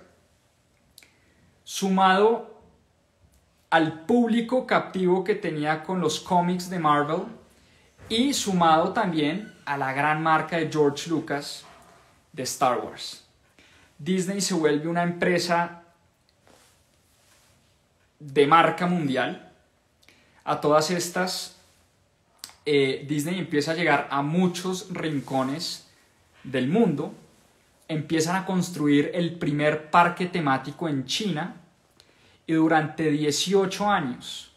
sumado al público captivo que tenía con los cómics de Marvel, y sumado también a la gran marca de George Lucas de Star Wars. Disney se vuelve una empresa de marca mundial. A todas estas, Disney empieza a llegar a muchos rincones del mundo. Empiezan a construir el primer parque temático en China, y durante 18 años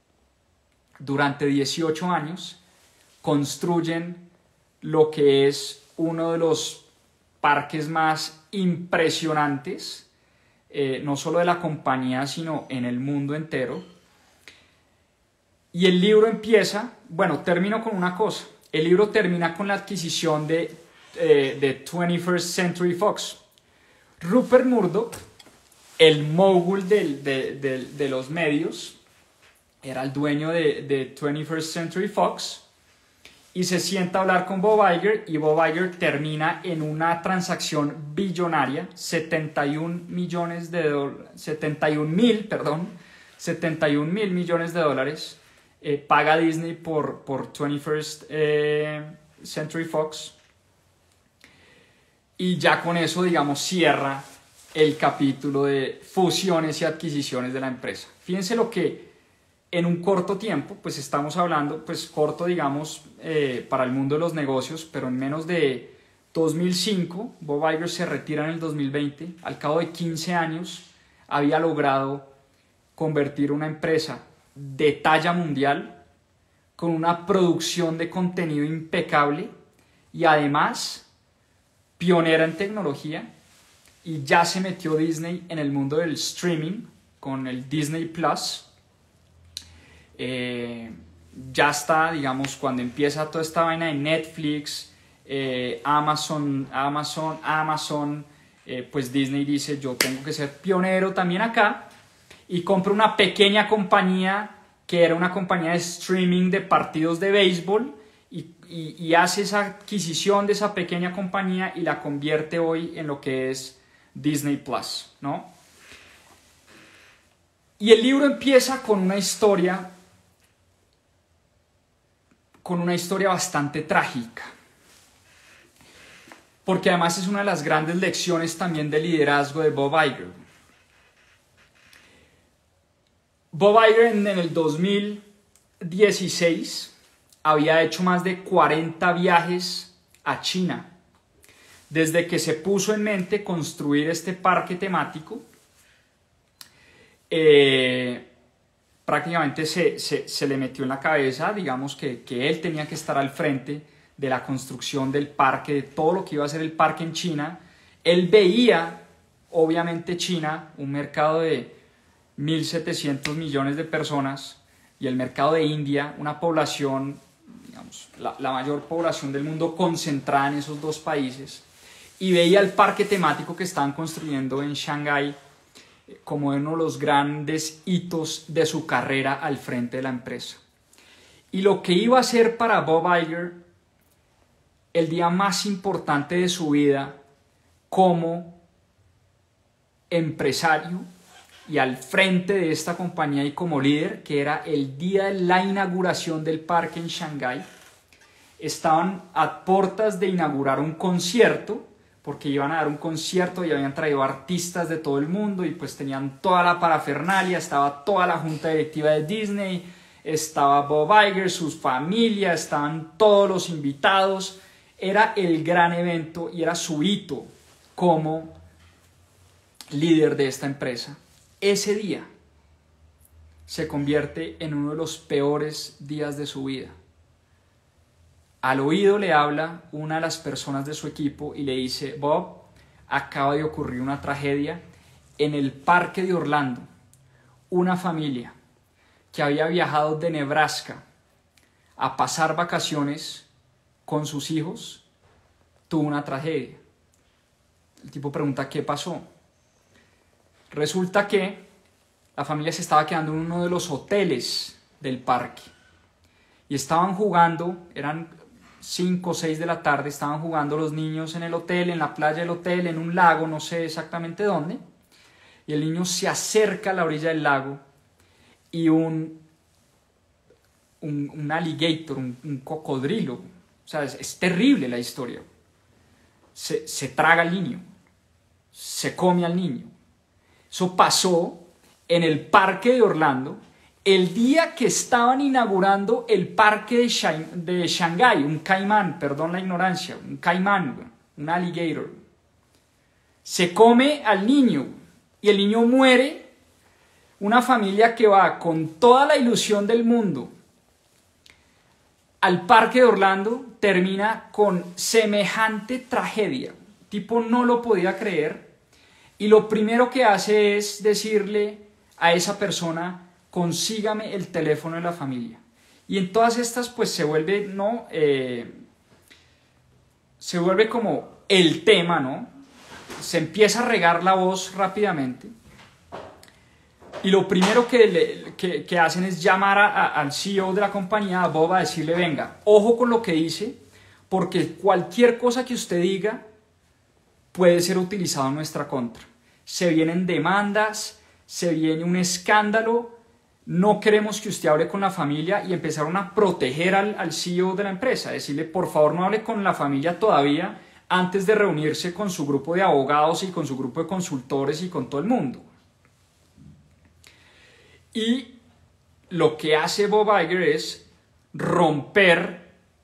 construyen lo que es uno de los parques más impresionantes, no solo de la compañía, sino en el mundo entero. Y el libro empieza, bueno, termino con una cosa, el libro termina con la adquisición de 21st Century Fox. Rupert Murdoch, el mogul de los medios, era el dueño de 21st Century Fox, y se sienta a hablar con Bob Iger, y Bob Iger termina en una transacción billonaria, 71 mil millones de dólares, paga Disney por 21st Century Fox, y ya con eso, digamos, cierra el capítulo de fusiones y adquisiciones de la empresa. Fíjense lo que en un corto tiempo, pues estamos hablando, pues corto digamos para el mundo de los negocios, pero en menos de 2005, Bob Iger se retira en el 2020, al cabo de 15 años había logrado convertir una empresa de talla mundial, con una producción de contenido impecable y además pionera en tecnología, y ya se metió Disney en el mundo del streaming con el Disney Plus. Ya está, digamos, cuando empieza toda esta vaina de Netflix, Amazon, pues Disney dice: yo tengo que ser pionero también acá, y compra una pequeña compañía que era una compañía de streaming de partidos de béisbol, y hace esa adquisición de esa pequeña compañía y la convierte hoy en lo que es Disney Plus, ¿no? Y el libro empieza con una historia bastante trágica, porque además es una de las grandes lecciones también de liderazgo de Bob Iger. Bob Iger en el 2016 había hecho más de 40 viajes a China, desde que se puso en mente construir este parque temático. Prácticamente se le metió en la cabeza, digamos, que él tenía que estar al frente de la construcción del parque, de todo lo que iba a ser el parque en China. Él veía, obviamente, China, un mercado de 1.700 millones de personas, y el mercado de India, una población, digamos, la mayor población del mundo concentrada en esos dos países, y veía el parque temático que estaban construyendo en Shanghái como uno de los grandes hitos de su carrera al frente de la empresa. Y lo que iba a ser para Bob Iger el día más importante de su vida como empresario y al frente de esta compañía y como líder, que era el día de la inauguración del parque en Shanghái, estaban a puertas de inaugurar un concierto, porque iban a dar un concierto y habían traído artistas de todo el mundo y pues tenían toda la parafernalia, estaba toda la junta directiva de Disney, estaba Bob Iger, sus familias, estaban todos los invitados. Era el gran evento y era su hito como líder de esta empresa. Ese día se convierte en uno de los peores días de su vida. Al oído le habla una de las personas de su equipo y le dice: Bob, acaba de ocurrir una tragedia en el parque de Orlando. Una familia que había viajado de Nebraska a pasar vacaciones con sus hijos tuvo una tragedia. El tipo pregunta: ¿qué pasó? Resulta que la familia se estaba quedando en uno de los hoteles del parque y estaban jugando, eran 5 o 6 de la tarde, estaban jugando los niños en el hotel, en la playa del hotel, en un lago, no sé exactamente dónde, y el niño se acerca a la orilla del lago y un alligator, un cocodrilo, o sea, es terrible la historia, se traga al niño, se come al niño. Eso pasó en el parque de Orlando, el día que estaban inaugurando el parque de Shanghái, un caimán, perdón la ignorancia, un caimán, un alligator. Se come al niño y el niño muere. Una familia que va con toda la ilusión del mundo al parque de Orlando termina con semejante tragedia. El tipo no lo podía creer y lo primero que hace es decirle a esa persona: consígame el teléfono de la familia. Y en todas estas pues se vuelve, ¿no? Se vuelve como el tema, ¿no? Se empieza a regar la voz rápidamente. Y lo primero que hacen es llamar al CEO de la compañía, a Bob, a decirle: venga, ojo con lo que dice, porque cualquier cosa que usted diga puede ser utilizado en nuestra contra. Se vienen demandas, se viene un escándalo. No queremos que usted hable con la familia. Y empezaron a proteger al CEO de la empresa, decirle: por favor no hable con la familia todavía, antes de reunirse con su grupo de abogados y con su grupo de consultores y con todo el mundo. Y lo que hace Bob Iger es romper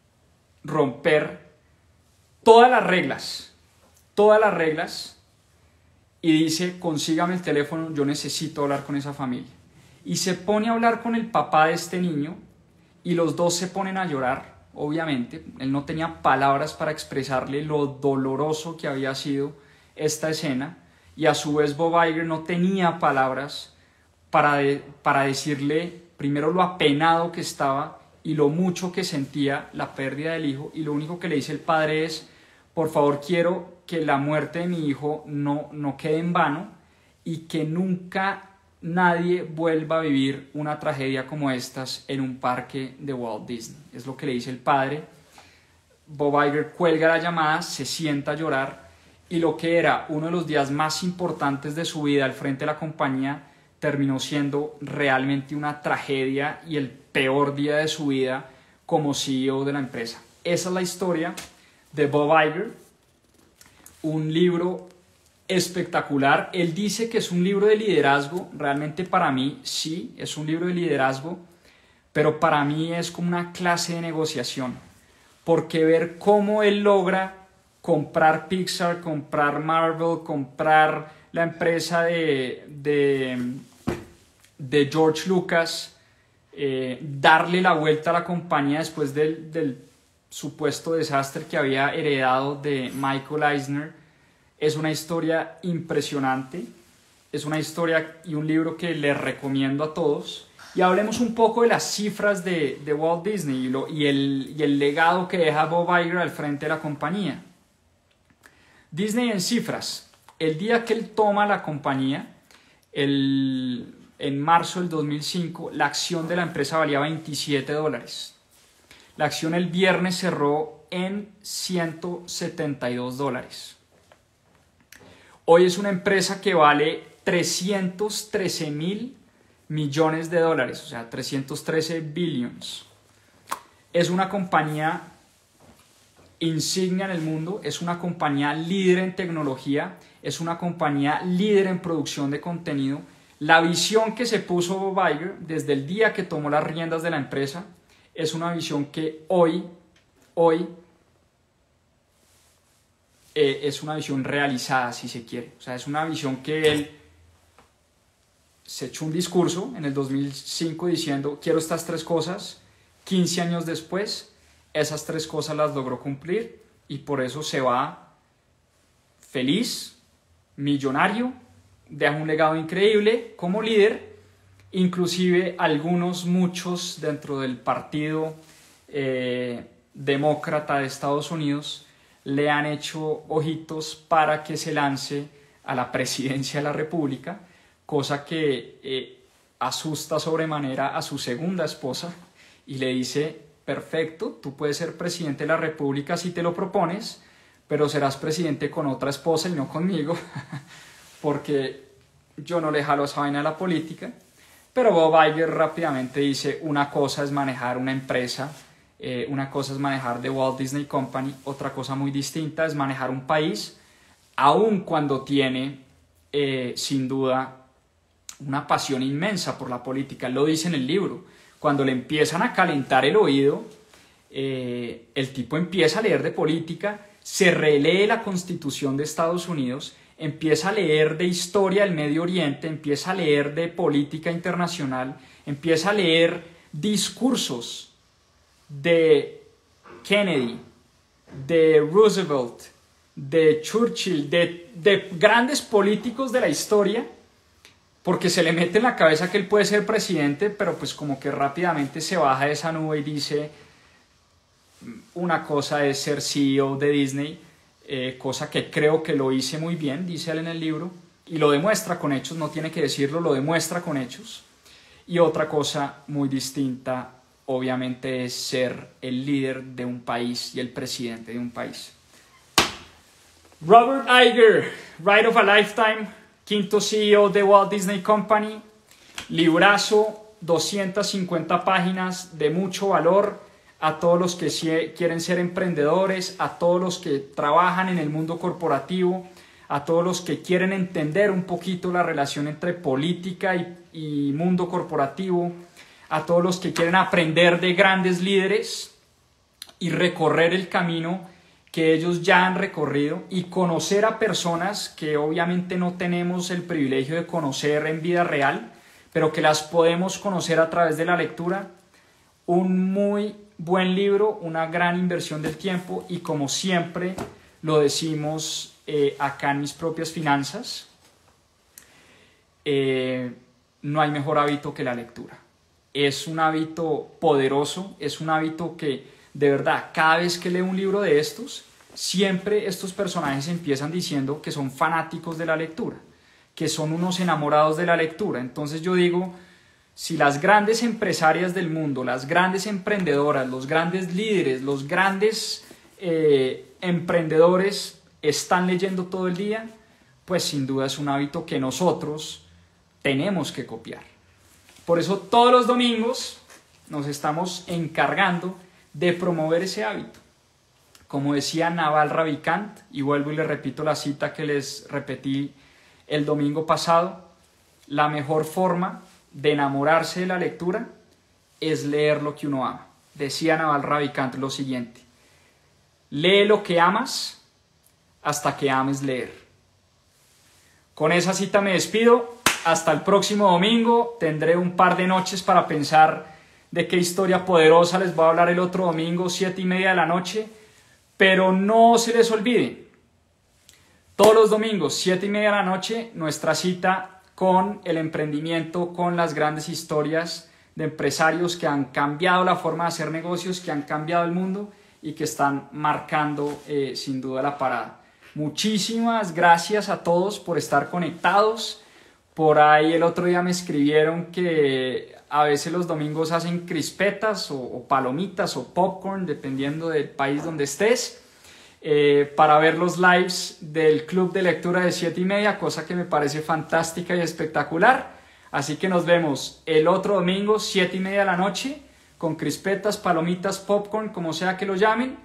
todas las reglas, y dice: consígame el teléfono, yo necesito hablar con esa familia. Y se pone a hablar con el papá de este niño y los dos se ponen a llorar, obviamente. Él no tenía palabras para expresarle lo doloroso que había sido esta escena, y a su vez Bob Iger no tenía palabras para decirle primero lo apenado que estaba y lo mucho que sentía la pérdida del hijo. Y lo único que le dice el padre es: por favor, quiero que la muerte de mi hijo no quede en vano y que nunca nadie vuelva a vivir una tragedia como estas en un parque de Walt Disney. Es lo que le dice el padre. Bob Iger cuelga la llamada, se sienta a llorar, y lo que era uno de los días más importantes de su vida al frente de la compañía terminó siendo realmente una tragedia y el peor día de su vida como CEO de la empresa. Esa es la historia de Bob Iger, un libro espectacular. Él dice que es un libro de liderazgo. Realmente para mí sí, es un libro de liderazgo, pero para mí es como una clase de negociación, porque ver cómo él logra comprar Pixar, comprar Marvel, comprar la empresa de George Lucas, darle la vuelta a la compañía después del supuesto desastre que había heredado de Michael Eisner, es una historia impresionante. Es una historia y un libro que les recomiendo a todos. Y hablemos un poco de las cifras de Walt Disney y el legado que deja Bob Iger al frente de la compañía. Disney en cifras: el día que él toma la compañía, en marzo del 2005, la acción de la empresa valía $27. La acción el viernes cerró en $172. Hoy es una empresa que vale 313.000 millones de dólares, o sea, 313 billions. Es una compañía insignia en el mundo, es una compañía líder en tecnología, es una compañía líder en producción de contenido. La visión que se puso Bob Iger desde el día que tomó las riendas de la empresa es una visión que hoy es una visión realizada, si se quiere. O sea, es una visión que él se echó un discurso en el 2005 diciendo quiero estas 3 cosas. 15 años después, esas 3 cosas las logró cumplir y por eso se va feliz, millonario, deja un legado increíble como líder. Inclusive muchos dentro del partido demócrata de Estados Unidos le han hecho ojitos para que se lance a la presidencia de la República, cosa que asusta sobremanera a su segunda esposa y le dice, perfecto, tú puedes ser presidente de la República si te lo propones, pero serás presidente con otra esposa y no conmigo, porque yo no le jalo esa vaina a la política. Pero Bob Iger rápidamente dice, una cosa es manejar una empresa, una cosa es manejar The Walt Disney Company, otra cosa muy distinta es manejar un país, aun cuando tiene, sin duda, una pasión inmensa por la política. Él lo dice en el libro. Cuando le empiezan a calentar el oído, el tipo empieza a leer de política, se relee la Constitución de Estados Unidos, empieza a leer de historia del Medio Oriente, empieza a leer de política internacional, empieza a leer discursos de Kennedy, de Roosevelt, de Churchill, de grandes políticos de la historia, porque se le mete en la cabeza que él puede ser presidente, pero pues como que rápidamente se baja de esa nube y dice, una cosa es ser CEO de Disney, cosa que creo que lo hice muy bien, dice él en el libro, y lo demuestra con hechos, no tiene que decirlo, lo demuestra con hechos. Y otra cosa muy distinta, obviamente, es ser el líder de un país y el presidente de un país. Robert Iger, Ride of a Lifetime, quinto CEO de Walt Disney Company, librazo, 250 páginas de mucho valor a todos los que quieren ser emprendedores, a todos los que trabajan en el mundo corporativo, a todos los que quieren entender un poquito la relación entre política y mundo corporativo, a todos los que quieren aprender de grandes líderes y recorrer el camino que ellos ya han recorrido y conocer a personas que obviamente no tenemos el privilegio de conocer en vida real, pero que las podemos conocer a través de la lectura. Un muy buen libro, una gran inversión del tiempo y, como siempre lo decimos acá en Mis Propias Finanzas, no hay mejor hábito que la lectura. Es un hábito poderoso, es un hábito que de verdad cada vez que leo un libro de estos, siempre estos personajes empiezan diciendo que son fanáticos de la lectura, que son unos enamorados de la lectura. Entonces yo digo, si las grandes empresarias del mundo, las grandes emprendedoras, los grandes líderes, los grandes emprendedores están leyendo todo el día, pues sin duda es un hábito que nosotros tenemos que copiar. Por eso todos los domingos nos estamos encargando de promover ese hábito. Como decía Naval Ravikant, y vuelvo y le repito la cita que les repetí el domingo pasado, la mejor forma de enamorarse de la lectura es leer lo que uno ama. Decía Naval Ravikant lo siguiente: lee lo que amas hasta que ames leer. Con esa cita me despido. Hasta el próximo domingo. Tendré un par de noches para pensar de qué historia poderosa les voy a hablar el otro domingo, 7:30 de la noche. Pero no se les olvide, todos los domingos, 7:30 de la noche, nuestra cita con el emprendimiento, con las grandes historias de empresarios que han cambiado la forma de hacer negocios, que han cambiado el mundo y que están marcando sin duda la parada. Muchísimas gracias a todos por estar conectados. Por ahí el otro día me escribieron que a veces los domingos hacen crispetas o palomitas o popcorn, dependiendo del país donde estés, para ver los lives del club de lectura de 7:30, cosa que me parece fantástica y espectacular. Así que nos vemos el otro domingo, 7:30 de la noche, con crispetas, palomitas, popcorn, como sea que lo llamen.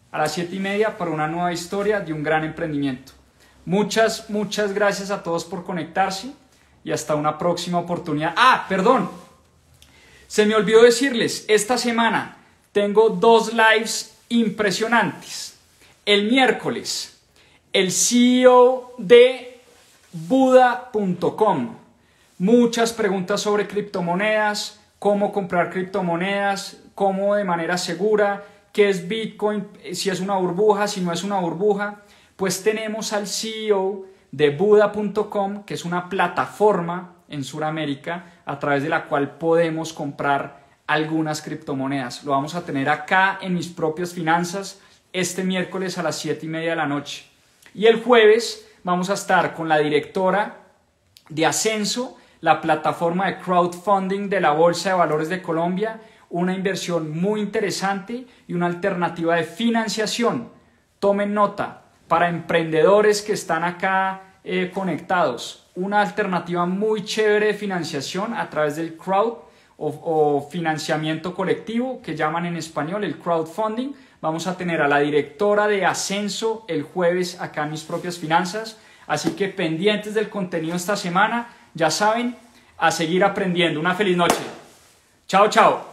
a las 7:30 para una nueva historia de un gran emprendimiento. Muchas gracias a todos por conectarse y hasta una próxima oportunidad. Perdón, se me olvidó decirles, esta semana tengo 2 lives impresionantes. El miércoles, el CEO de Buda.com. Muchas preguntas sobre criptomonedas, cómo comprar criptomonedas, cómo de manera segura, qué es Bitcoin, si es una burbuja, si no es una burbuja. Pues tenemos al CEO de Buda.com, que es una plataforma en Sudamérica a través de la cual podemos comprar algunas criptomonedas. Lo vamos a tener acá en Mis Propias Finanzas este miércoles a las 7:30 de la noche. Y el jueves vamos a estar con la directora de Ascenso, la plataforma de crowdfunding de la Bolsa de Valores de Colombia, una inversión muy interesante y una alternativa de financiación. Tomen nota, para emprendedores que están acá conectados, una alternativa muy chévere de financiación a través del crowd o financiamiento colectivo, que llaman en español el crowdfunding. Vamos a tener a la directora de Ascenso el jueves acá en Mis Propias Finanzas, así que pendientes del contenido esta semana, ya saben, a seguir aprendiendo. Una feliz noche. Chao, chao.